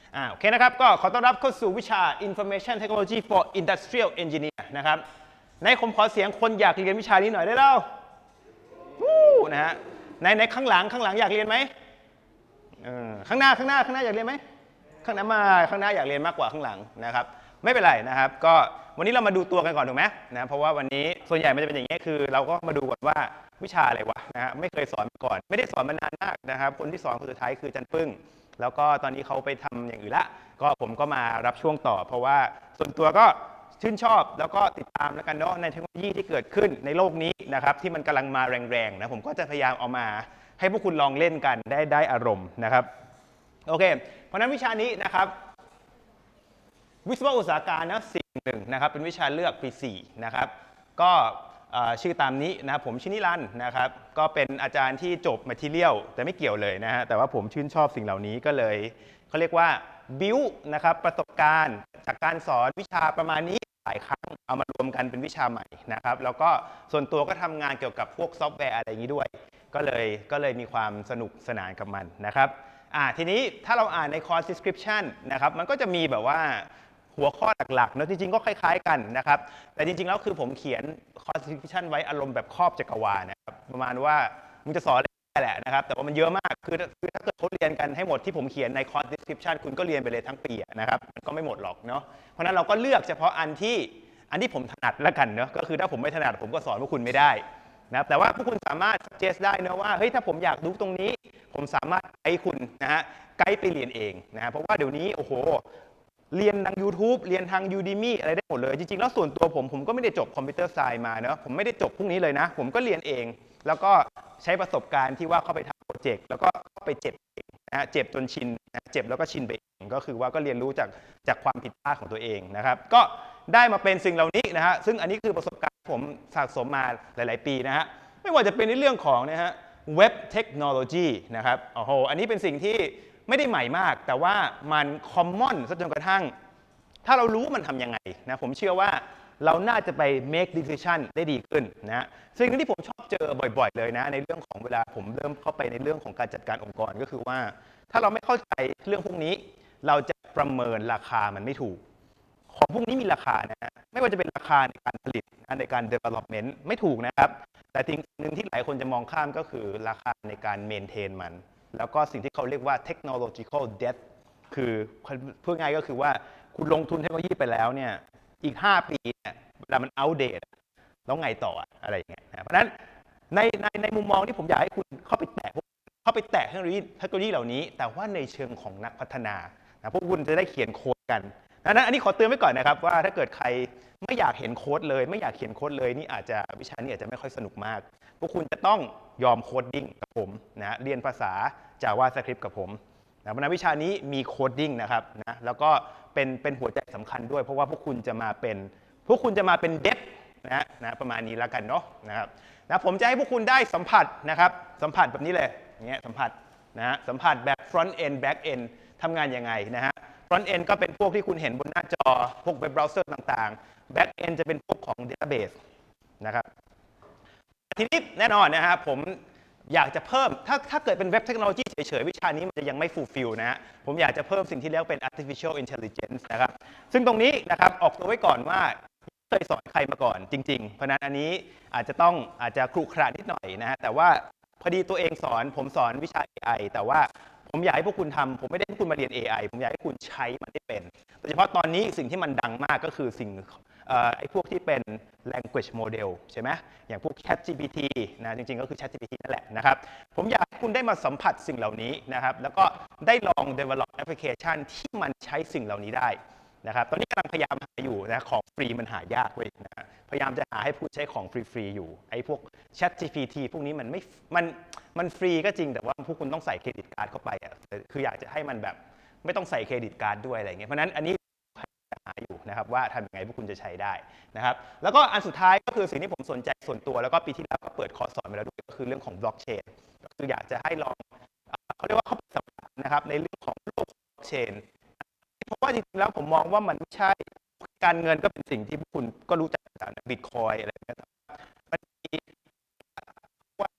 โอเคนะครับก็ขอต้อนรับเข้าสู่วิชา Information Technology for Industrial Engineer นะครับในผมขอเสียงคนอยากเรียนวิชานี้หน่อยได้แล้วนะฮะในข้างหลังอยากเรียนไหมข้างหน้าอยากเรียนไหมข้างหน้าอยากเรียนมากกว่าข้างหลังนะครับไม่เป็นไรนะครับก็วันนี้เรามาดูตัวกันก่อนถูกไหมนะเพราะว่าวันนี้ส่วนใหญ่มันจะเป็นอย่างนี้คือเราก็มาดูก่อนว่าวิชาอะไรวะนะฮะไม่เคยสอนมาก่อนไม่ได้สอนมานานมากนะครับคนที่สอนคนสุดท้ายคือจันปึ้งแล้วก็ตอนนี้เขาไปทำอย่างอื่นละก็ผมก็มารับช่วงต่อเพราะว่าส่วนตัวก็ชื่นชอบแล้วก็ติดตามแล้วกันเนาะในเทคโนโลยีที่เกิดขึ้นในโลกนี้นะครับที่มันกำลังมาแรงๆนะผมก็จะพยายามเอามาให้พวกคุณลองเล่นกันได้อารมณ์นะครับโอเคเพราะนั้นวิชานี้นะครับวิศวะอุตสาหการนะ4-1นะครับเป็นวิชาเลือกปี4นะครับก็ชื่อตามนี้นะครับผมชื่อนิรันดร์นะครับก็เป็นอาจารย์ที่จบ Material แต่ไม่เกี่ยวเลยนะฮะแต่ว่าผมชื่นชอบสิ่งเหล่านี้ก็เลยเขาเรียกว่า build นะครับประสบการณ์จากการสอนวิชาประมาณนี้หลายครั้งเอามารวมกันเป็นวิชาใหม่นะครับแล้วก็ส่วนตัวก็ทำงานเกี่ยวกับพวกซอฟต์แวร์อะไรอย่างนี้ด้วยก็เลยมีความสนุกสนานกับมันนะครับทีนี้ถ้าเราอ่านในคอร์ส description นะครับมันก็จะมีแบบว่าหัวข้อหลักๆเนอะจริงๆก็คล้ายๆกันนะครับแต่จริงๆแล้วคือผมเขียนคอร์ส description ไว้อารมณ์แบบครอบจักรวาลนะครับประมาณว่ามึงจะสอนอะไรแหละนะครับแต่ว่ามันเยอะมากคือถ้าเกิดเขาเรียนกันให้หมดที่ผมเขียนในคอร์ส description คุณก็เรียนไปเลยทั้งปีนะครับมันก็ไม่หมดหรอกเนาะเพราะนั้นเราก็เลือกเฉพาะอันที่ผมถนัดแล้วกันเนาะก็คือถ้าผมไม่ถนัดผมก็สอนพวกคุณไม่ได้นะครับแต่ว่าพวกคุณสามารถ suggest ได้นะว่าเฮ้ยถ้าผมอยากรู้ตรงนี้ผมสามารถไกด์คุณนะฮะไกด์ไปเรียนเองนะเพราะว่าเดี๋ยวนี้โอ้โหเรียนทาง YouTube เรียนทาง Udemy อะไรได้หมดเลยจริงๆแล้วส่วนตัวผมก็ไม่ได้จบคอมพิวเตอร์ไซน์มาเนาะผมไม่ได้จบพวกนี้เลยนะผมก็เรียนเองแล้วก็ใช้ประสบการณ์ที่ว่าเข้าไปทำโปรเจกต์แล้วก็เข้าไปเจ็บเองนะเจ็บจนชินนะเจ็บแล้วก็ชินไปเองก็คือว่าก็เรียนรู้จากความผิดพลาดของตัวเองนะครับก็ได้มาเป็นสิ่งเหล่านี้นะฮะซึ่งอันนี้คือประสบการณ์ผมสะสมมาหลายๆปีนะฮะไม่ว่าจะเป็นในเรื่องของนะฮะเว็บเทคโนโลยีนะครับโอ้โหอันนี้เป็นสิ่งที่ไม่ได้ใหม่มากแต่ว่ามันคอมมอนซะจนกระทั่งถ้าเรารู้มันทำยังไงนะผมเชื่อว่าเราน่าจะไป make decision ได้ดีขึ้นนะสิ่งที่ผมชอบเจอบ่อยๆเลยนะในเรื่องของเวลาผมเริ่มเข้าไปในเรื่องของการจัดการองค์กรก็คือว่าถ้าเราไม่เข้าใจเรื่องพวกนี้เราจะประเมินราคามันไม่ถูกของพวกนี้มีราคานะไม่ว่าจะเป็นราคาในการผลิตในการ development ไม่ถูกนะครับแต่สิ่งหนึ่งที่หลายคนจะมองข้ามก็คือราคาในการ maintain มันแล้วก็สิ่งที่เขาเรียกว่า technological debt คือพูดง่ายก็คือว่าคุณลงทุนเทคโนโลยีไปแล้วเนี่ยอีก5 ปีเนี่ยเวลามัน outdate แล้วไงต่ออะไรอย่างเงี้ยเพราะฉะนั้นในมุมมองที่ผมอยากให้คุณเข้าไปแตะเทคโนโลยีเหล่านี้แต่ว่าในเชิงของนักพัฒนาพวกคุณจะได้เขียนโค้ดกันดังนั้นอันนี้ขอเตือนไว้ก่อนนะครับว่าถ้าเกิดใครไม่อยากเห็นโค้ดเลยไม่อยากเขียนโค้ดเลยนี่อาจจะวิชานี้อาจจะไม่ค่อยสนุกมากพวกคุณจะต้องยอมโคดดิ้งกับผมนะเรียนภาษา JavaScript กับผมนะเพราะนั้นวิชานี้มีโคดดิ้งนะครับนะแล้วก็เป็นหัวใจสำคัญด้วยเพราะว่าพวกคุณจะมาเป็นเดฟนะประมาณนี้แล้วกันเนาะนะครับนะผมจะให้พวกคุณได้สัมผัสนะครับสัมผัสแบบนี้เลยอย่างเงี้ยสัมผัสแบบ front end back end ทำงานยังไงนะฮะ front end ก็เป็นพวกที่คุณเห็นบนหน้าจอพวกเว็บเบราว์เซอร์ต่างๆ back end จะเป็นพวกของ database นะครับทีนี้แน่นอนนะฮะผมอยากจะเพิ่มถ้าเกิดเป็นเว็บเทคโนโลยีเฉยๆวิชานี้มันจะยังไม่ fulfill นะฮะผมอยากจะเพิ่มสิ่งที่เรียกว่าเป็น artificial intelligence นะครับซึ่งตรงนี้นะครับออกตัวไว้ก่อนว่าเคยสอนใครมาก่อนจริงๆเพราะนั้นอันนี้อาจจะครุขระนิดหน่อยนะฮะแต่ว่าพอดีตัวเองผมสอนวิชา AI แต่ว่าผมอยากให้พวกคุณทำผมไม่ได้ให้คุณมาเรียน AI ผมอยากให้คุณใช้มันได้เป็นโดยเฉพาะตอนนี้สิ่งที่มันดังมากก็คือสิ่งไอ้พวกที่เป็น language model ใช่ไหมอย่างพวก ChatGPT นะจริงๆก็คือ ChatGPT นั่นแหละนะครับผมอยากให้คุณได้มาสัมผัสสิ่งเหล่านี้นะครับแล้วก็ได้ลอง develop application ที่มันใช้สิ่งเหล่านี้ได้นะครับตอนนี้กำลังพยายามหาอยู่นะของฟรีมันหายากเว้ยนะพยายามจะหาให้ผู้ใช้ของฟรีๆอยู่ไอ้พวก ChatGPT พวกนี้มันฟรีก็จริงแต่ว่าพวกคุณต้องใส่เครดิตการ์ดเข้าไปคืออยากจะให้มันแบบไม่ต้องใส่เครดิตการ์ดด้วยอะไรเงี้ยเพราะนั้นอันนี้หาอยู่นะครับว่าทำยังไงพวกคุณจะใช้ได้นะครับแล้วก็อันสุดท้ายก็คือสิ่งที่ผมสนใจส่วนตัวแล้วก็ปีที่แล้วก็เปิดคอร์สสอนไปแล้วด้วยก็คือเรื่องของบล็อกเชนก็คืออยากจะให้ลองเขาเรียกว่าเข้าไปสัมผัสนะครับในเรื่องของโลกบล็อกเชนเพราะว่าจริงๆแล้วผมมองว่ามันไม่ใช่การเงินก็เป็นสิ่งที่พวกคุณก็รู้จักจากบิตคอยอะไรแบบนี้มันมีว่า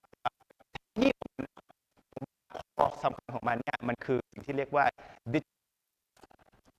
ที่สำคัญของมันเนี่ยมันคือสิ่งที่เรียกว่า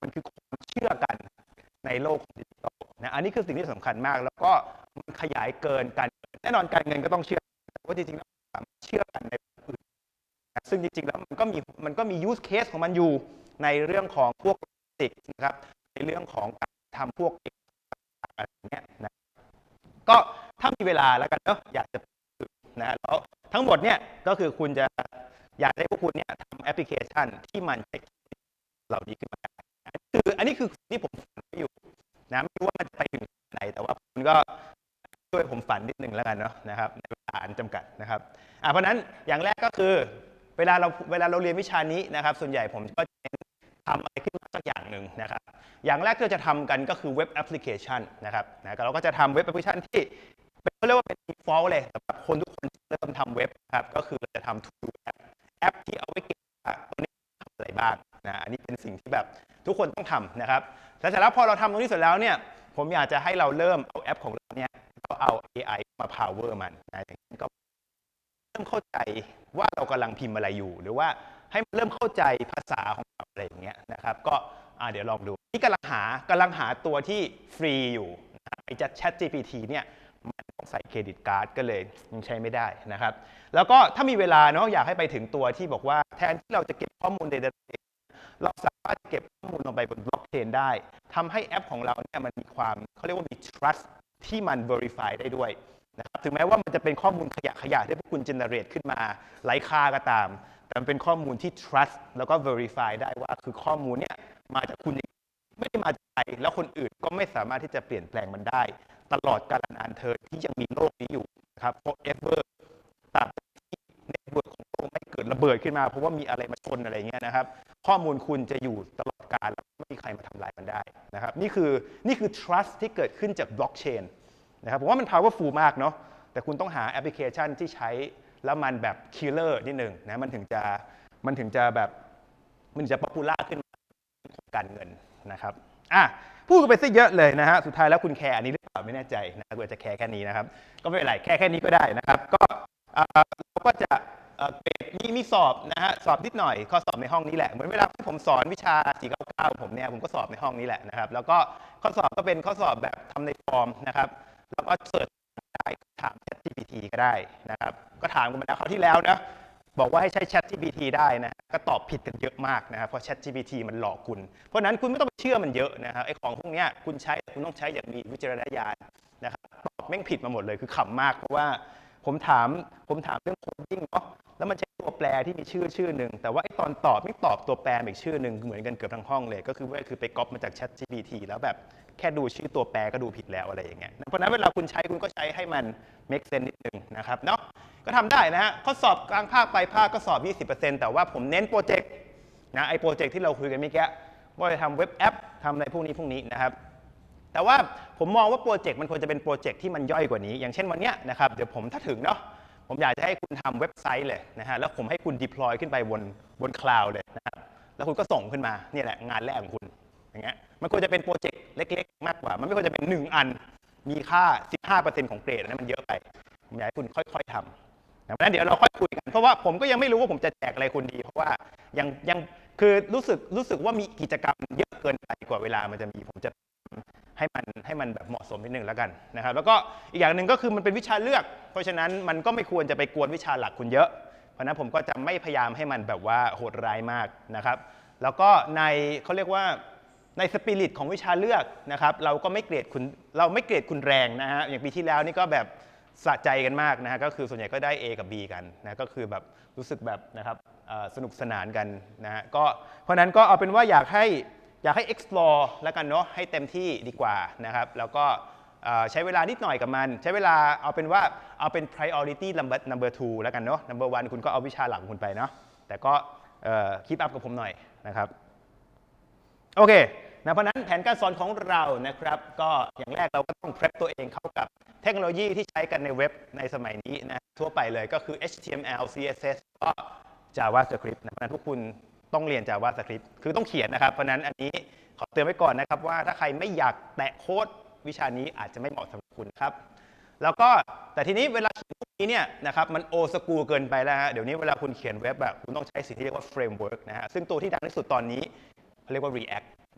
มันคือความเชื่อกันในโลกดิจิทัลนะอันนี้คือสิ่งที่สำคัญมากแล้วก็มันขยายเกินการแน่นอนการเงินก็ต้องเชื่อว่าจริงๆแล้วสามารถเชื่อกันในอื่นซึ่งจริงๆแล้วมันก็มี use case ของมันอยู่ในเรื่องของพวกติกนะครับในเรื่องของการทำพวกอะไรเงี้ยนะก็ถ้ามีเวลาแล้วกันเนาะอยากจะนะแล้วทั้งหมดเนี่ยก็คือคุณจะอยากให้พวกคุณเนี่ยทำแอปพลิเคชันที่มันใช้เหล่านี้ขึ้นมาอันนี้คือที่ผมฝันอยู่นะไม่รู้ว่ามันจะไปถึงไหนแต่ว่าคุณก็ช่วยผมฝันนิดนึงแล้วกันเนาะนะครับในเวลาอันจำกัดนะครับเพราะนั้นอย่างแรกก็คือเวลาเราเรียนวิชานี้นะครับส่วนใหญ่ผมก็จะทำอะไรขึ้นมาสักอย่างหนึ่งนะครับอย่างแรกที่เราจะทำกันก็คือเว็บแอปพลิเคชันนะครับเราก็จะทำเว็บแอปพลิเคชันที่เขาเรียกว่าเป็น default เลยสำหรับคนทุกคนที่เริ่มทำเว็บครับก็คือเราจะทำ to do แอปที่เอาไว้เก็บตัวนี้ทำอะไรบ้างนะอันนี้เป็นสิ่งที่แบบทุกคนต้องทำนะครับแล้วเสร็จแล้วพอเราทำตรงนี้เสร็จแล้วเนี่ยผมอยากจะให้เราเริ่มเอาแอปของเราเนี่ยก็เอา AI มา power มันนะอย่างนี้ก็เริ่มเข้าใจว่าเรากำลังพิมพ์อะไรอยู่หรือว่าให้มันเริ่มเข้าใจภาษาของเราอะไรอย่างเงี้ยนะครับก็เดี๋ยวลองดูนี่กำลังหาตัวที่ฟรีอยู่ไอ้ ChatGPT เนี่ยมันต้องใส่เครดิตการ์ดก็เลยยังใช้ไม่ได้นะครับแล้วก็ถ้ามีเวลาเนาะอยากให้ไปถึงตัวที่บอกว่าแทนที่เราจะเก็บข้อมูลใน database เราสามารถเก็บข้อมูลลงไปบนบล็อกเชนได้ทำให้แอปของเราเนี่ยมันมีความเขาเรียกว่ามี trust ที่มัน verify ได้ด้วยนะครับถึงแม้ว่ามันจะเป็นข้อมูลขยะที่พวกคุณ generate ขึ้นมาไร้ค่าก็ตามแต่มันเป็นข้อมูลที่ trust แล้วก็ verify ได้ว่าคือข้อมูลเนี่ยมาจากคุณไม่ได้มาจากใครแล้วคนอื่นก็ไม่สามารถที่จะเปลี่ยนแปลงมันได้ตลอดกาลนานเทินที่ยังมีโลกนี้อยู่นะครับ forever ตราบที่เน็ตเวิร์กของโลกไม่เกิดระเบิดขึ้นมาเพราะว่ามีอะไรมาชนอะไรเงี้ยนะครับข้อมูลคุณจะอยู่ตลอดกาลแล้วไม่มีใครมาทำลายมันได้นะครับนี่คือ trust ที่เกิดขึ้นจาก blockchain นะครับผมว่ามัน powerful มากเนาะแต่คุณต้องหาแอปพลิเคชันที่ใช้แล้วมันแบบ killer นิดนึงนะมันถึงจะแบบมันจะ popular ขึ้นของการเงินนะครับพูดกันไปซะเยอะเลยนะฮะสุดท้ายแล้วคุณแคร์อันนี้หรือเปล่าไม่แน่ใจนะเผื่อจะแคร์แค่นี้นะครับก็ไม่เป็นไรแค่นี้ก็ได้นะครับก็เราก็จะเกรดมีสอบนะฮะสอบนิดหน่อยข้อสอบในห้องนี้แหละเหมือนเวลาที่ผมสอนวิชา499ผมเนี่ยผมก็สอบในห้องนี้แหละนะครับแล้วก็ข้อสอบก็เป็นข้อสอบแบบทำในฟอร์มนะครับแล้วก็เสิร์ชได้ถาม ChatGPT ก็ได้นะครับก็ถามกันมาแล้วคราวที่แล้วนะบอกว่าให้ใช้ ChatGPT ได้นะก็ตอบผิดกันเยอะมากนะครับเพราะ ChatGPT มันหลอกคุณเพราะนั้นคุณไม่ต้องเชื่อมันเยอะนะครับไอ้ของพวกนี้คุณใช้คุณต้องใช้อย่างมีวิจารณญาณนะครับตอบแม่งผิดมาหมดเลยคือขำมากเพราะว่าผมถามเรื่องโคดดิ้งเนาะแล้วมันใช้ตัวแปรที่มีชื่อหนึ่งแต่ว่าไอ้ตอนตอบไม่ตอบตัวแปรอีกชื่อหนึ่งเหมือนกันเกือบทั้งห้องเลยก็คือไปก๊อปมาจาก ChatGPT แล้วแบบแค่ดูชื่อตัวแปรก็ดูผิดแล้วอะไรอย่างเงี้ยเพราะนั้นเวลาคุณใช้คุณก็ใช้ให้มัน make sense นิดนึงนะครับเนาะก็ทำได้นะฮะข้อสอบกลางภาคปลายภาคก็สอบ 20% แต่ว่าผมเน้นโปรเจกต์นะไอ้โปรเจกต์ที่เราคุยกันเมื่อกี้ว่าจะทำเว็บแอปทำอะไรพวกนี้นะครับแต่ว่าผมมองว่าโปรเจกต์มันควรจะเป็นโปรเจกต์ที่มันย่อยกว่านี้อย่างเช่นวันนี้นะครับเดี๋ยวผมถ้าถึงเนาะผมอยากจะให้คุณทำเว็บไซต์เลยนะฮะแล้วผมให้คุณ deploy ขึ้นไปบนคลาวด์เลยนะครับแล้วคุณก็ส่งขึ้นมานี่แหละงานแรกของคุณอย่างเงี้ยมันควรจะเป็นโปรเจกต์เล็กๆมากกว่ามันไม่ควรจะเป็น1อันมีค่า 15% ของเกรดนั้นมันเยอะไปผมอยากให้คุณค่อยๆทำดังนั้นเดี๋ยวเราค่อยคุยกันเพราะว่าผมก็ยังไม่รู้ว่าผมจะแจกอะไรคุณดีเพราะว่ายังคือรู้สึกว่ามีกิจกรรมเยอะเกินไปกว่าเวลามันจะมีผมจะให้มันแบบเหมาะสมนิดนึงแล้วกันนะครับแล้วก็อีกอย่างหนึ่งก็คือมันเป็นวิชาเลือกเพราะฉะนั้นมันก็ไม่ควรจะไปกวนวิชาหลักคุณเยอะเพราะนั้นผมก็จะไม่พยายามให้มันแบบว่าโหดร้ายมากนะครับแล้วก็เขาเรียกว่าในสปิริตของวิชาเลือกนะครับเราไม่เกรดคุณแรงนะฮะอย่างปีที่แล้วนี่ก็แบบสะใจกันมากนะฮะก็คือส่วนใหญ่ก็ได้ A กับ B กันนะก็คือแบบรู้สึกแบบนะครับสนุกสนานกันนะฮะก็เพราะนั้นก็เอาเป็นว่าอยากให้ explore แล้วกันเนาะให้เต็มที่ดีกว่านะครับแล้วก็ใช้เวลานิดหน่อยกับมันใช้เวลาเอาเป็น priority number 2แล้วกันเนาะ number 1คุณก็เอาวิชาหลักของคุณไปเนาะแต่ก็keep up กับผมหน่อยนะครับโอเคนะเพราะนั้นแผนการสอนของเรานะครับก็อย่างแรกเราก็ต้อง prep ตัวเองเข้ากับเทคโนโลยีที่ใช้กันในเว็บในสมัยนี้นะทั่วไปเลยก็คือ HTML CSS ก็ JavaScript นะเพราะนั้นทุกคุณต้องเรียน JavaScript คือต้องเขียนนะครับเพราะนั้นอันนี้ขอเตือนไว้ก่อนนะครับว่าถ้าใครไม่อยากแตะโค้ดวิชานี้อาจจะไม่เหมาะสำหรับคุณครับแล้วก็แต่ทีนี้เวลาเขียนพวกนี้เนี่ยนะครับมันโอสกูลเกินไปแล้วฮะเดี๋ยวนี้เวลาคุณเขียนเว็บแบบคุณต้องใช้สิ่งที่เรียกว่าเฟรมเวิร์กนะฮะซึ่งตัวที่ดังที่สุดตอนนี้เขาเรียกว่า React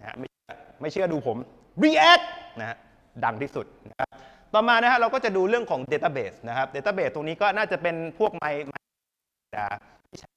นะฮะไม่เชื่อดูผม React นะฮะดังที่สุดนะครับต่อมานะฮะเราก็จะดูเรื่องของ Database นะครับ Database ตรงนี้ก็น่าจะเป็นพวกไมที่ใช้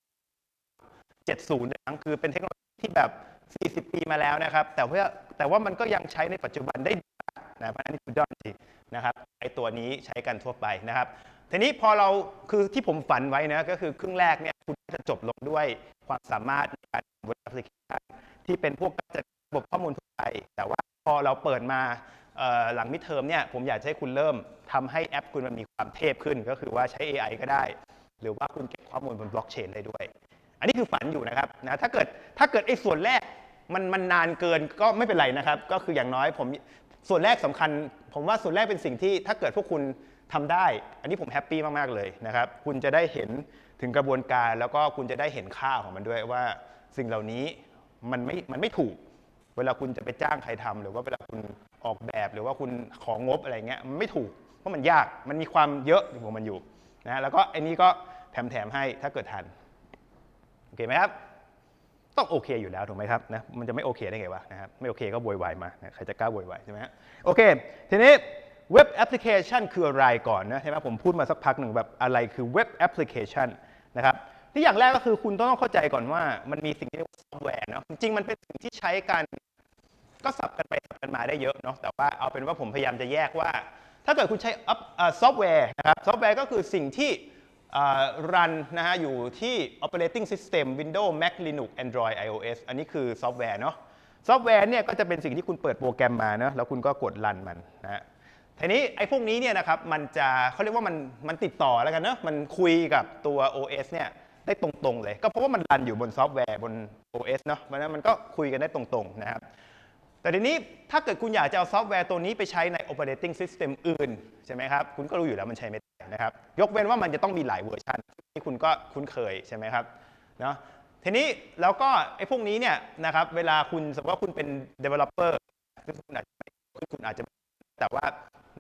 70นะคือเป็นเทคโนโลยีที่แบบ40 ปีมาแล้วนะครับแต่ว่ามันก็ยังใช้ในปัจจุบันได้นะเพราะอันนี้สุดยอดจริงนะครับไอตัวนี้ใช้กันทั่วไปนะครับทีนี้พอเราคือที่ผมฝันไว้นะก็คือครึ่งแรกเนี่ยคุณจะจบลงด้วยความสามารถในการบนแอปพลิเคชันที่เป็นพวกการจัดระบบข้อมูลทั่วไปแต่ว่าพอเราเปิดมาหลังมิดเทอมเนี่ยผมอยากให้คุณเริ่มทำให้แอปคุณมันมีความเทพขึ้นก็คือว่าใช้ AI ก็ได้หรือว่าคุณเก็บข้อมูลบนบล็อกเชนได้ด้วยอันนี้คือฝันอยู่นะครับนะถ้าเกิดไอ้ส่วนแรกมันนานเกินก็ไม่เป็นไรนะครับก็คืออย่างน้อยส่วนแรกสำคัญผมว่าส่วนแรกเป็นสิ่งที่ถ้าเกิดพวกคุณทำได้อันนี้ผมแฮปปี้มากๆเลยนะครับคุณจะได้เห็นถึงกระบวนการแล้วก็คุณจะได้เห็นค่าของมันด้วยว่าสิ่งเหล่านี้มันไม่ถูกเวลาคุณจะไปจ้างใครทำหรือว่าเวลาคุณออกแบบหรือว่าคุณของงบอะไรเงี้ยมันไม่ถูกเพราะมันยากมันมีความเยอะของมันอยู่นะแล้วก็อันนี้ก็แถมให้ถ้าเกิดทันโอเคไหมครับต้องโอเคอยู่แล้วถูกไหมครับนะมันจะไม่โอเคได้ไงวะนะครับไม่โอเคก็โวยวายมาใครจะกล้าโวยวายใช่ไหมฮะโอเคทีนี้เว็บแอปพลิเคชันคืออะไรก่อนนะใช่ไหมผมพูดมาสักพักหนึ่งแบบอะไรคือเว็บแอปพลิเคชันนะครับที่อย่างแรกก็คือคุณต้องเข้าใจก่อนว่ามันมีสิ่งที่เรียกว่าซอฟต์แวร์เนาะจริงๆมันเป็นสิ่งที่ใช้กันก็สับกันไปสับกันมาได้เยอะเนาะแต่ว่าเอาเป็นว่าผมพยายามจะแยกว่าถ้าเกิดคุณใช้ซอฟต์แวร์นะครับซอฟต์แวร์ก็คือสิ่งที่รันนะฮะอยู่ที่ operating system Windows Mac Linux Android iOS อันนี้คือซอฟต์แวร์เนาะซอฟต์แวร์เนี่ยก็จะเป็นสิ่งที่คุณเปิดโปรแกรมมาเนาะแล้วคุณก็กดรันมันนะฮะทีนี้ไอ้พวกนี้เนี่ยนะครับมันจะเขาเรียกว่ามันติดต่อแล้วกันเนาะมันคุยกับตัว OS เนี่ยได้ตรงๆเลยก็เพราะว่ามันรันอยู่บนซอฟต์แวร์บน OS เนาะเพราะฉะนั้นมันก็คุยกันได้ตรงๆนะครับแต่ทีนี้ถ้าเกิดคุณอยากจะเอาซอฟต์แวร์ตัวนี้ไปใช้ใน operating system อื่นใช่ไหมครับคุณก็รู้อยู่แล้วมันใช้ไม่ได้นะครับยกเว้นว่ามันจะต้องมีหลายเวอร์ชันที่คุณก็คุ้นเคยใช่ไหมครับเนาะทีนี้แล้วก็ไอ้พวกนี้เนี่ยนะครับเวลาคุณสมมติว่าคุณเป็น developer ซึ่งคุณอาจจะแต่ว่า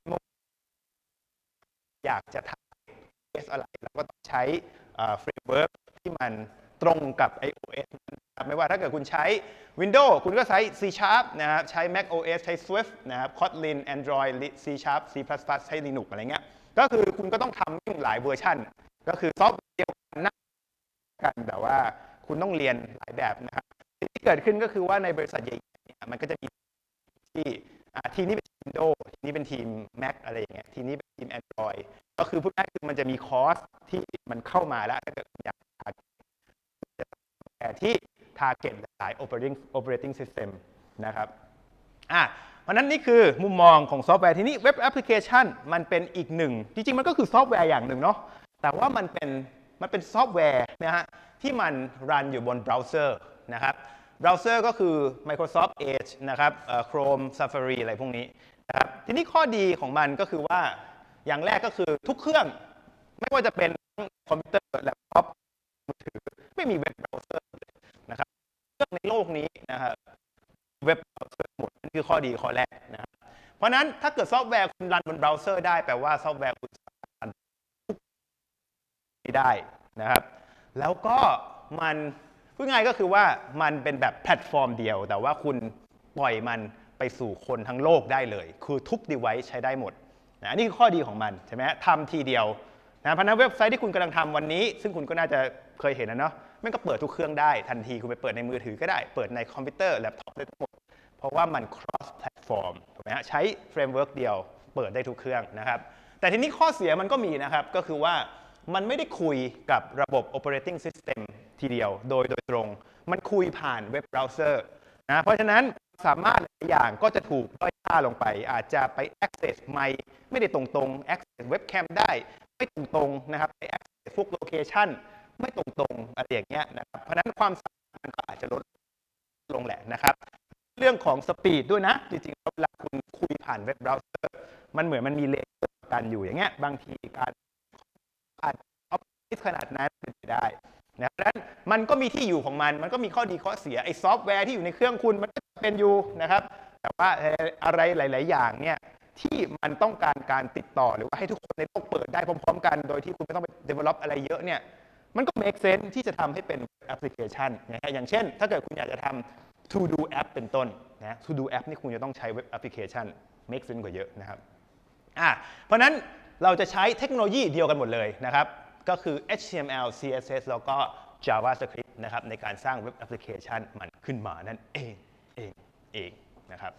อยากจะทำอะไรเราก็ต้องใช้เฟรมเวิร์กที่มันตรงกับ iOS ไม่ว่าถ้าเกิดคุณใช้ Windows คุณก็ใช้ C# นะครับใช้ Mac OS ใช้ Swift นะครับ Kotlin Android C# C++ ใช้ Linux อะไรเงี้ยก็คือคุณก็ต้องทำหลายเวอร์ชันก็คือซอฟต์แวร์เดียวกันแต่ว่าคุณต้องเรียนหลายแบบนะครับที่เกิดขึ้นก็คือว่าในบริษัทใหญ่ๆมันก็จะมีทีนี้เป็น Windows ทีนี้เป็นทีม Mac อะไรอย่างเงี้ยทีนี้เป็นทีม Android ก็คือพูดง่ายคือมันจะมีคอร์สที่มันเข้ามาแล้วถ้าเกิดอยากที่ target หลาย operating system นะครับเพราะนั้นนี่คือมุมมองของซอฟต์แวร์ทีนี้เว็บแอปพลิเคชันมันเป็นอีกหนึ่งจริงๆมันก็คือซอฟต์แวร์อย่างหนึ่งเนาะแต่ว่ามันเป็นซอฟต์แวร์นะฮะที่มันรันอยู่บนเบราว์เซอร์นะครับเบราว์เซอร์ก็คือ Microsoft Edge นะครับChrome Safari อะไรพวกนี้นะครับทีนี้ข้อดีของมันก็คือว่าอย่างแรกก็คือทุกเครื่องไม่ว่าจะเป็นคอมพิวเตอร์แล็ปท็อปมือถือไม่มีเว็บเบราว์เซอร์นะครับเครื่องในโลกนี้นะครับเว็บเบราว์เซอร์หมดนั่นคือข้อดีข้อแรกนะครับเพราะนั้นถ้าเกิดซอฟต์แวร์คุณรันบนเบราว์เซอร์ได้แปลว่าซอฟต์แวร์คุณรันได้นะครับแล้วก็มันพูดง่ายก็คือว่ามันเป็นแบบแพลตฟอร์มเดียวแต่ว่าคุณปล่อยมันไปสู่คนทั้งโลกได้เลยคือทุก device ใช้ได้หมดนะนี่คือข้อดีของมันใช่ไหมทำทีเดียวนะเพราะนั้นเว็บไซต์ที่คุณกำลังทำวันนี้ซึ่งคุณก็น่าจะเคยเห็นนะเนาะมันก็เปิดทุกเครื่องได้ทันทีคุณไปเปิดในมือถือก็ได้เปิดในคอมพิวเตอร์แล็ปท็อปได้ทั้งหมดเพราะว่ามัน cross platform ถูกไหมฮะใช้เฟรมเวิร์กเดียวเปิดได้ทุกเครื่องนะครับแต่ทีนี้ข้อเสียมันก็มีนะครับก็คือว่ามันไม่ได้คุยกับระบบ operating system ทีเดียวโดยตรงมันคุยผ่านเว็บเบราว์เซอร์นะเพราะฉะนั้นสามารถหลายอย่างก็จะถูกด้อยค่าลงไปอาจจะไป access ไมค์ไม่ได้ตรงๆ access webcam ได้ไม่ตรงๆนะครับไป access พวก location ไม่ตรงๆอะไรอย่างเงี้ยนะครับเพราะฉะนั้นความสามารถมันก็อาจจะลดลงแหละนะครับเรื่องของสปีดด้วยนะจริงๆเวลาคุณคุยผ่านเว็บเบราว์เซอร์มันเหมือนมันมีเลเยอร์กันอยู่อย่างเงี้ยบางทีการผ่านออฟฟิศขนาดนั้นเป็นไปได้นะเพราะฉะนั้นมันก็มีที่อยู่ของมันก็มีข้อดีข้อเสียไอ้ซอฟต์แวร์ที่อยู่ในเครื่องคุณมันก็เป็นอยู่นะครับแต่ว่าอะไรหลายๆอย่างเนี่ยที่มันต้องการติดต่อหรือว่าให้ทุกคนในโลกเปิดได้พร้อมๆกันโดยที่คุณไม่ต้องไป develop อะไรเยอะเนี่ยมันก็ make sense ที่จะทำให้เป็นแอปพลิเคชันนะฮะอย่างเช่นถ้าเกิดคุณอยากจะท To Do App เป็นต้นนะ To Do App นี่คุณจะต้องใช้เว็บแอปพลิเคชัน make sense กว่าเยอะนะครับเพราะนั้นเราจะใช้เทคโนโลยีเดียวกันหมดเลยนะครับก็คือ HTML CSS แล้วก็ JavaScript นะครับในการสร้างเว็บแอปพลิเคชันมันขึ้นมานั่นเองนะครับ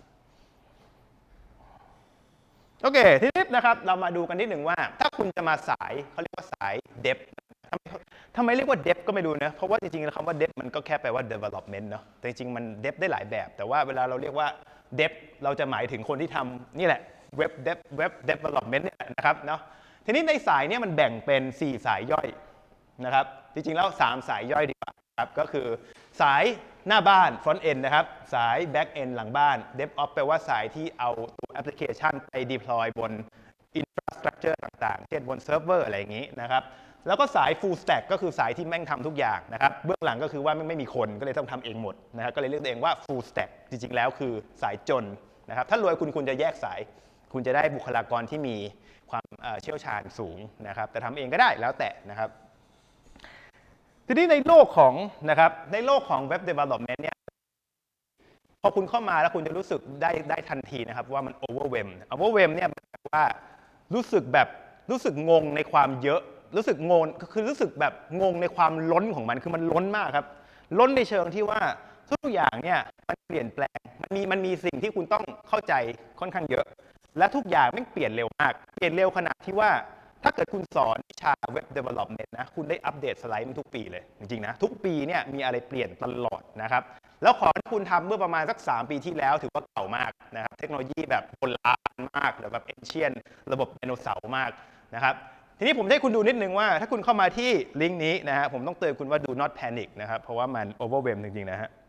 โอเคทีนี้นะครับเรามาดูกันนิดหนึ่งว่าถ้าคุณจะมาสายเขาเรียกว่าสาย Dev ทำไมเรียกว่า Dev ก็ไม่รู้นะเพราะว่าจริงๆคำว่า Dev มันก็แค่แปลว่า development เนาะแต่จริงๆมัน Dev ได้หลายแบบแต่ว่าเวลาเราเรียกว่า Dev เราจะหมายถึงคนที่ทำนี่แหละเว็บ development เนี่ยนะครับเนาะทีนี้ในสายเนี่ยมันแบ่งเป็น4สายย่อยนะครับจริงๆแล้ว3สายย่อยดีกว่าครับก็คือสายหน้าบ้าน front end นะครับสาย back end หลังบ้าน DevOps แปลว่าสายที่เอาตัวแอปพลิเคชันไป deploy บน infrastructure ต่างๆเช่นบนเซิร์ฟเวอร์อะไรอย่างนี้นะครับแล้วก็สาย full stack ก็คือสายที่แม่งทำทุกอย่างนะครับเบื้องหลังก็คือว่าไม่มีคนก็เลยต้องทำเองหมดนะครับก็เลยเรียกตัวเองว่า full stack จริงๆแล้วคือสายจนนะครับถ้ารวยคุณจะแยกสายคุณจะได้บุคลากรที่มีความเชี่ยวชาญสูงนะครับแต่ทำเองก็ได้แล้วแต่นะครับทีนี้ในโลกของเว็บ development เนี่ยพอคุณเข้ามาแล้วคุณจะรู้สึกได้ทันทีนะครับว่ามัน overwhelm เนี่ยแปลว่ารู้สึกงงในความเยอะรู้สึกงงคือรู้สึกแบบงงในความล้นของมันคือมันล้นมากครับล้นในเชิงที่ว่าทุกอย่างเนี่ยมันเปลี่ยนแปลงมันมีสิ่งที่คุณต้องเข้าใจค่อนข้างเยอะและทุกอย่างมันเปลี่ยนเร็วมากเปลี่ยนเร็วขนาดที่ว่าถ้าเกิดคุณสอนวิชาเว็บ development นะคุณได้อัปเดตสไลด์มันทุกปีเลยจริงๆนะทุกปีเนี่ยมีอะไรเปลี่ยนตลอดนะครับแล้วของที่คุณทำเมื่อประมาณสัก3 ปีที่แล้วถือว่าเก่ามากนะครับเทคโนโลยีแบบโบราณมากแบบเอนเชียนระบบไดโนเสาร์มากนะครับทีนี้ผมให้คุณดูนิดนึงว่าถ้าคุณเข้ามาที่ลิงก์นี้นะฮะผมต้องเตือนคุณว่า do not panic นะครับเพราะว่ามัน overwhelm จริงๆนะฮะ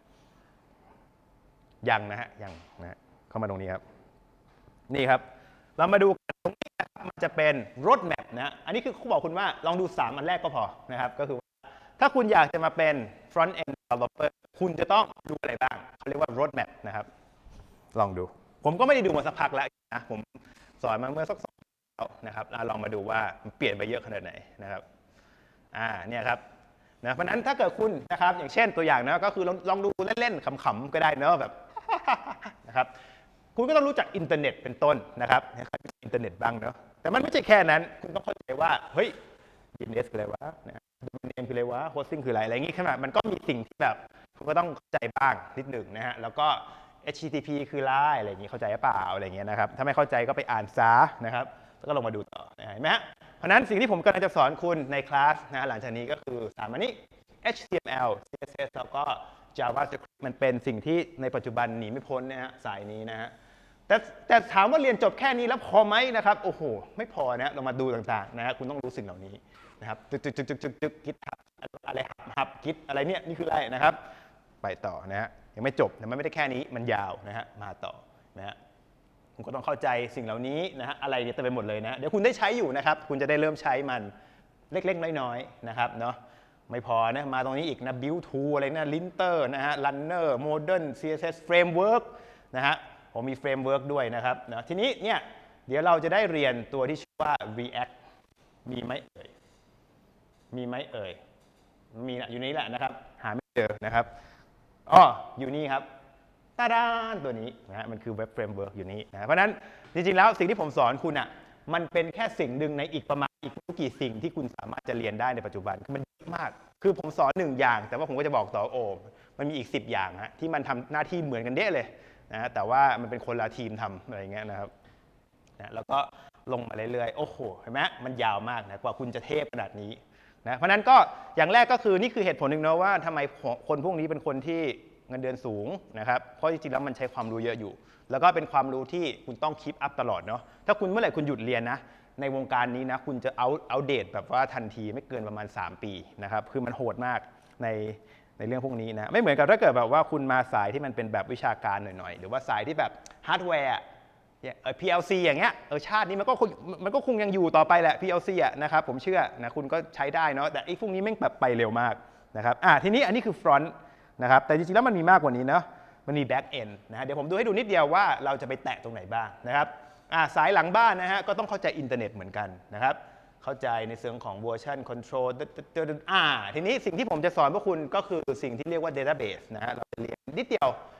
ยังนะเข้ามาตรงนี้ครับนี่ครับเรามาดูกันตรงนี้นะครับมันจะเป็น road map นะอันนี้คือเขาบอกคุณว่าลองดู3อันแรกก็พอนะครับก็คือว่าถ้าคุณอยากจะมาเป็น front end developer คุณจะต้องดูอะไรบ้างเขาเรียกว่า road map นะครับลองดูผมก็ไม่ได้ดูมาสักพักแล้วนะผมสอนมาเมื่อสักนะครับลองมาดูว่ามันเปลี่ยนไปเยอะขนาดไหนนะครับเนี่ยครับนะเพราะนั้นถ้าเกิดคุณนะครับอย่างเช่นตัวอย่างนะก็คือลองดูเล่นๆขำๆก็ได้เนอะแบบนะครับคุณก็ต้องรู้จักอินเทอร์เน็ตเป็นต้นนะครับใครมีอินเทอร์เน็ตบ้างเนอะแต่มันไม่ใช่แค่นั้นคุณต้องเข้าใจว่าเฮ้ย DNS คืออะไรวะdomain name คืออะไรวะ hosting คืออะไรอย่างงี้ขนาดมันก็มีสิ่งที่แบบคุณก็ต้องเข้าใจบ้างนิดหนึ่งนะฮะแล้วก็ HTTP คืออะไรอย่างงี้เข้าใจหรือเปล่าอะไรอย่างเงี้ยนะครับถ้าไม่เข้าใจก็ไปอ่านซะนะครับแล้วก็ลงมาดูต่อเห็นไหมฮะเพราะนั้นสิ่งที่ผมกำลังจะสอนคุณในคลาสนะหลังจากนี้ก็คือ3อันนี้ HTML CSS แล้วก็ JavaScript มันเป็นสิ่งที่ในปัจจุบันหนีไม่พ้นนะฮะสายนี้นะฮะแต่ถามว่าเรียนจบแค่นี้แล้วพอไหมนะครับโอ้โหไม่พอนะเรามาดูต่างๆนะฮะคุณต้องรู้สิ่งเหล่านี้นะครับจึกกิทอะไรหับกิทอะไรเนี่ยนี่คืออะไรนะครับไปต่อนะฮะยังไม่จบแต่มันไม่ได้แค่นี้มันยาวนะฮะมาต่อนะฮะคุณก็ต้องเข้าใจสิ่งเหล่านี้นะฮะอะไรเนี่ยเต็มไปหมดเลยนะเดี๋ยวคุณได้ใช้อยู่นะครับคุณจะได้เริ่มใช้มันเล็กๆน้อยๆนะครับเนาะไม่พอนะมาตรงนี้อีกนะ build tool อะไรนะ linter นะฮะ runner modern css framework นะฮะผมมีเฟรมเวิร์กด้วยนะครับนะทีนี้เนี่ยเดี๋ยวเราจะได้เรียนตัวที่ชื่อว่า React มีไหมเอ่ยมีนะอยู่นี้แหละนะครับหาไม่เจอนะครับอยู่นี่ครับตาดานตัวนี้นะฮะมันคือเว็บเฟรมเวิร์กอยู่นี้นะเพราะนั้นจริงๆแล้วสิ่งที่ผมสอนคุณอ่ะมันเป็นแค่สิ่งหนึ่งในอีกประมาณอีกไม่กี่สิ่งที่คุณสามารถจะเรียนได้ในปัจจุบันคือมันเยอะมากคือผมสอน1อย่างแต่ว่าผมก็จะบอกต่อมันมีอีก10อย่างฮะที่มันทำหน้าที่เหมือนกันเด้เลยนะแต่ว่ามันเป็นคนละทีมทำอะไรอย่างเงี้ยนะครับนะแล้วก็ลงมาเรื่อยๆโอ้โหเห็นไหมมันยาวมากนะกว่าคุณจะเทพขนาดนี้นะเพราะนั้นก็อย่างแรกก็คือนี่คือเหตุผลหนึ่งนะว่าทำไมคนพวกนี้เป็นคนที่เงินเดือนสูงนะครับเพราะจริงๆแล้วมันใช้ความรู้เยอะอยู่แล้วก็เป็นความรู้ที่คุณต้องคีปอัพตลอดเนาะถ้าคุณเมื่อไหร่คุณหยุดเรียนนะในวงการนี้นะคุณจะเอาเดตแบบว่าทันทีไม่เกินประมาณ3 ปีนะครับคือมันโหดมากในเรื่องพวกนี้นะไม่เหมือนกับถ้าเกิดแบบว่าคุณมาสายที่มันเป็นแบบวิชาการหน่อยๆหรือว่าสายที่แบบฮาร์ดแวร์PLC อย่างเงี้ยชาตินี้มันก็คงยังอยู่ต่อไปแหละ PLC นะครับผมเชื่อนะคุณก็ใช้ได้เนาะแต่ไอ้พวกนี้แม่งแบบไปเร็วมากนะครับทีนี้อันนี้คือ front นะครับแต่จริงๆแล้วมันมีมากกว่านี้เนาะมันมี back end นะเดี๋ยวผมดูให้ดูนิดเดียวว่าเราจะไปแตะตรงไหนบ้างนะครับสายหลังบ้านนะฮะก็ต้องเข้าใจอินเทอร์เน็ตเหมือนกันนะครับเข้าใจในเรื่องของ version control ทีนี้สิ่งที่ผมจะสอนพวกคุณก็คือสิ่งที่เรียกว่า database นะฮะเราจะเรียนนิดเดียว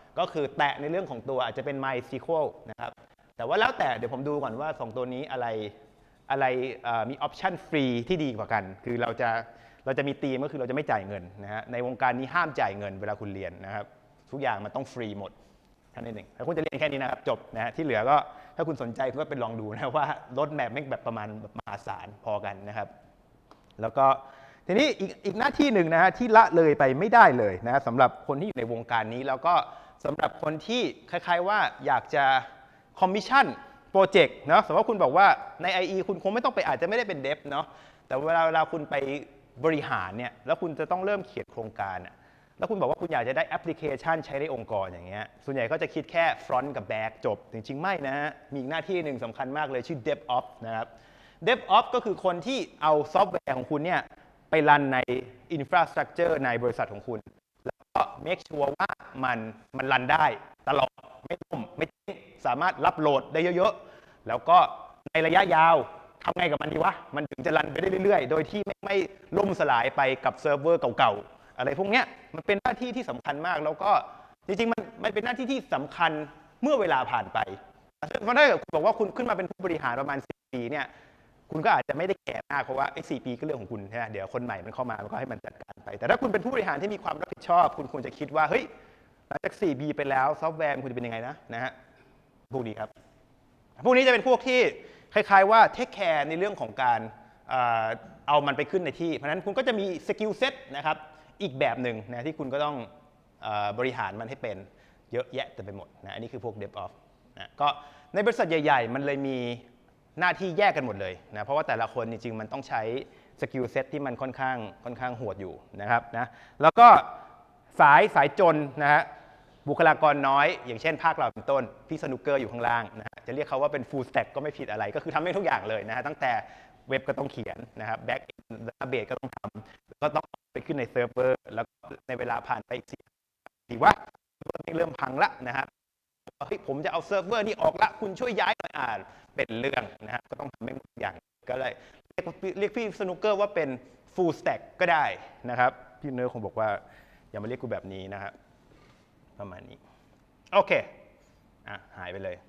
ก็คือแตะในเรื่องของตัวอาจจะเป็น MySQL นะครับแต่ว่าแล้วแต่เดี๋ยวผมดูก่อนว่า2ตัวนี้อะไรมีออปชันฟรีที่ดีกว่ากันคือเราจะมีธีมก็คือเราจะไม่จ่ายเงินนะฮะในวงการนี้ห้ามจ่ายเงินเวลาคุณเรียนนะครับทุกอย่างมันต้องฟรีหมดแค่นั้นเองถ้าคุณจะเรียนแค่นี้นะครับจบนะฮะที่เหลือก็ถ้าคุณสนใจคุณก็ไปลองดูนะว่ารถแมพแม่งแบบประมาณมหาศาลพอกันนะครับแล้วก็ทีนี้อีกหน้าที่หนึ่งนะฮะที่ละเลยไปไม่ได้เลยนะฮะสำหรับคนที่อยู่ในวงการนี้แล้วก็สำหรับคนที่คล้ายๆว่าอยากจะคอมมิชชั่นโปรเจกต์เนาะสมมติว่าคุณบอกว่าใน IE คุณคงไม่ต้องไปอาจจะไม่ได้เป็นเดฟเนาะแต่เวลาคุณไปบริหารเนี่ยแล้วคุณจะต้องเริ่มเขียนโครงการแล้วคุณบอกว่าคุณอยากจะได้แอปพลิเคชันใช้ในองค์กรอย่างเงี้ยส่วนใหญ่ก็จะคิดแค่ front กับ back จบจริงๆไม่นะฮะมีอีกหน้าที่หนึ่งสำคัญมากเลยชื่อ DevOps นะครับ DevOps ก็คือคนที่เอาซอฟต์แวร์ของคุณเนี่ยไปรันใน infrastructure ในบริษัทของคุณแล้วก็ make sure ว่ามันรันได้ตลอดไม่ล่มไม่ทิ้งสามารถรับโหลดได้เยอะๆแล้วก็ในระยะยาวทำไงกับมันดีวะมันถึงจะรันไปได้เรื่อยๆโดยที่ไม่ล่มสลายไปกับเซิร์ฟเวอร์เก่าๆอะไรพวกเนี้ยมันเป็นหน้าที่ที่สำคัญมากแล้วก็จริงๆมันเป็นหน้าที่ที่สำคัญเมื่อเวลาผ่านไปเพราะถ้าเกิดคุณบอกว่าคุณขึ้นมาเป็นผู้บริหารประมาณ10 ปีเนี่ยคุณก็อาจจะไม่ได้แก่มากเพราะว่าไอ้4 ปีก็เรื่องของคุณใช่ไหมเดี๋ยวคนใหม่มันเข้ามามันก็ให้มันจัดการไปแต่ถ้าคุณเป็นผู้บริหารที่มีความรับผิดชอบคุณควรจะคิดว่าเฮ้ยหลังจาก4 ปีไปแล้วซอฟต์แวร์คุณจะเป็นยังไงนะฮะพวกนี้ครับพวกนี้จะเป็นพวกที่คล้ายๆว่าเทคแคร์ในเรื่องของการเอามันไปขึ้นในที่เพราะฉะนั้นคุณก็จะมีสกิลเซ็ตนะครับอีกแบบหนึ่งนะที่คุณก็ต้องบริหารมันให้เป็นเยอะแยะเต็มไปหมดนะอันนี้คือพวก DevOps นะก็ในบริษัทใหญ่ๆมันเลยมีหน้าที่แยกกันหมดเลยนะเพราะว่าแต่ละคนจริงๆมันต้องใช้สกิลเซ็ตที่มันค่อนข้างโหดอยู่นะครับนะแล้วก็สายจนนะฮะบุคลากรน้อยอย่างเช่นภาคเราเป็นต้นพี่สนุกเกอร์อยู่ข้างล่างนะฮะจะเรียกเขาว่าเป็น full stack ก็ไม่ผิดอะไรก็คือทำได้ทุกอย่างเลยนะฮะตั้งแต่เว็บก็ต้องเขียนนะครับแบ็กเอนด์ดัตต้าเบสก็ต้องทำก็ต้องไปขึ้นในเซิร์ฟเวอร์แล้วในเวลาผ่านไปอีก4 ปีว่าเริ่มพังละนะครับเฮ้ยผมจะเอาเซิร์ฟเวอร์นี่ออกละคุณช่วยย้ายหน่อยเป็นเรื่องนะฮะก็ต้องทำให้ทุกอย่างก็เลยเรียกพี่สนุกเกอร์ว่าเป็น full stack ก็ได้นะครับพี่เนอร์คงบอกว่าอย่ามาเรียกกูแบบนี้นะครับประมาณนี้โอเคหายไปเลย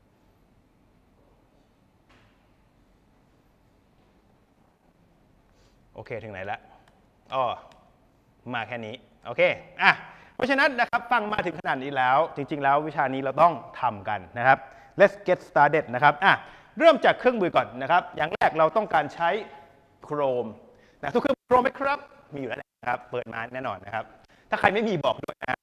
โอเคถึงไหนแล้วมาแค่นี้โอเคเพราะฉะนั้นนะครับฟังมาถึงขนาดนี้แล้วจริงๆแล้ววิชานี้เราต้องทำกันนะครับ let's get started นะครับเริ่มจากเครื่องมือก่อนนะครับอย่างแรกเราต้องการใช้ Chrome นะทุกเครื่อง Chrome ไหมครับมีอยู่แล้วนะครับเปิดมาแน่นอนนะครับถ้าใครไม่มีบอกด้วยนะ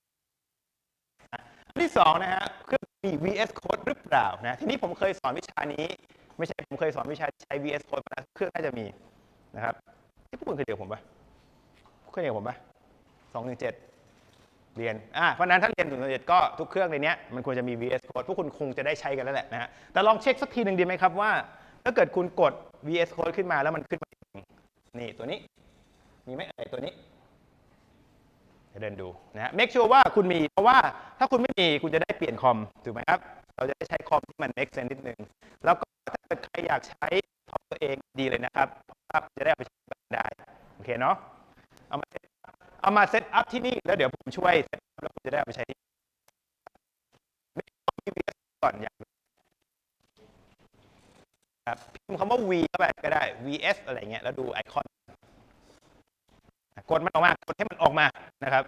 อันที่2นะฮะเครื่องมี VS Code หรือเปล่านะทีนี้ผมเคยสอนวิชานี้ไม่ใช่ผมเคยสอนวิชาใช้ VS Code นะเครื่องน่าจะมีนะครับที่พวกคุณเคยเดียวผมปะเคยเดียวผมปะ217เรียนเพราะนั้นถ้าเรียน117ก็ทุกเครื่องในนี้มันควรจะมี VS Code พวกคุณคงจะได้ใช้กันแล้วแหละนะฮะแต่ลองเช็คสักทีหนึ่งดีไหมครับว่าถ้าเกิดคุณกด VS Code ขึ้นมาแล้วมันขึ้นมานี่ตัวนี้มีไหมตัวนี้เดินดูนะ make sure ว่าคุณมีเพราะว่าถ้าคุณไม่มีคุณจะได้เปลี่ยนคอมถูกไหมครับเราจะได้ใช้คอมที่มัน make sense นิดนึงแล้วก็ถ้าเกิดใครอยากใช้ของตัวเองดีเลยนะครับจะได้เอาไปใช้ได้โอเคเนาะเอามาเซตอัพที่นี่แล้วเดี๋ยวผมช่วยแล้วคุณจะได้เอาไปใช้ไม่ต้องมี VS ก่อนอย่างครับพิมพ์คำว่า V เข้าไปก็ได้ VS อะไรเงี้ยแล้วดูไอคอนกดมันออกมากดให้มันออกมานะครับ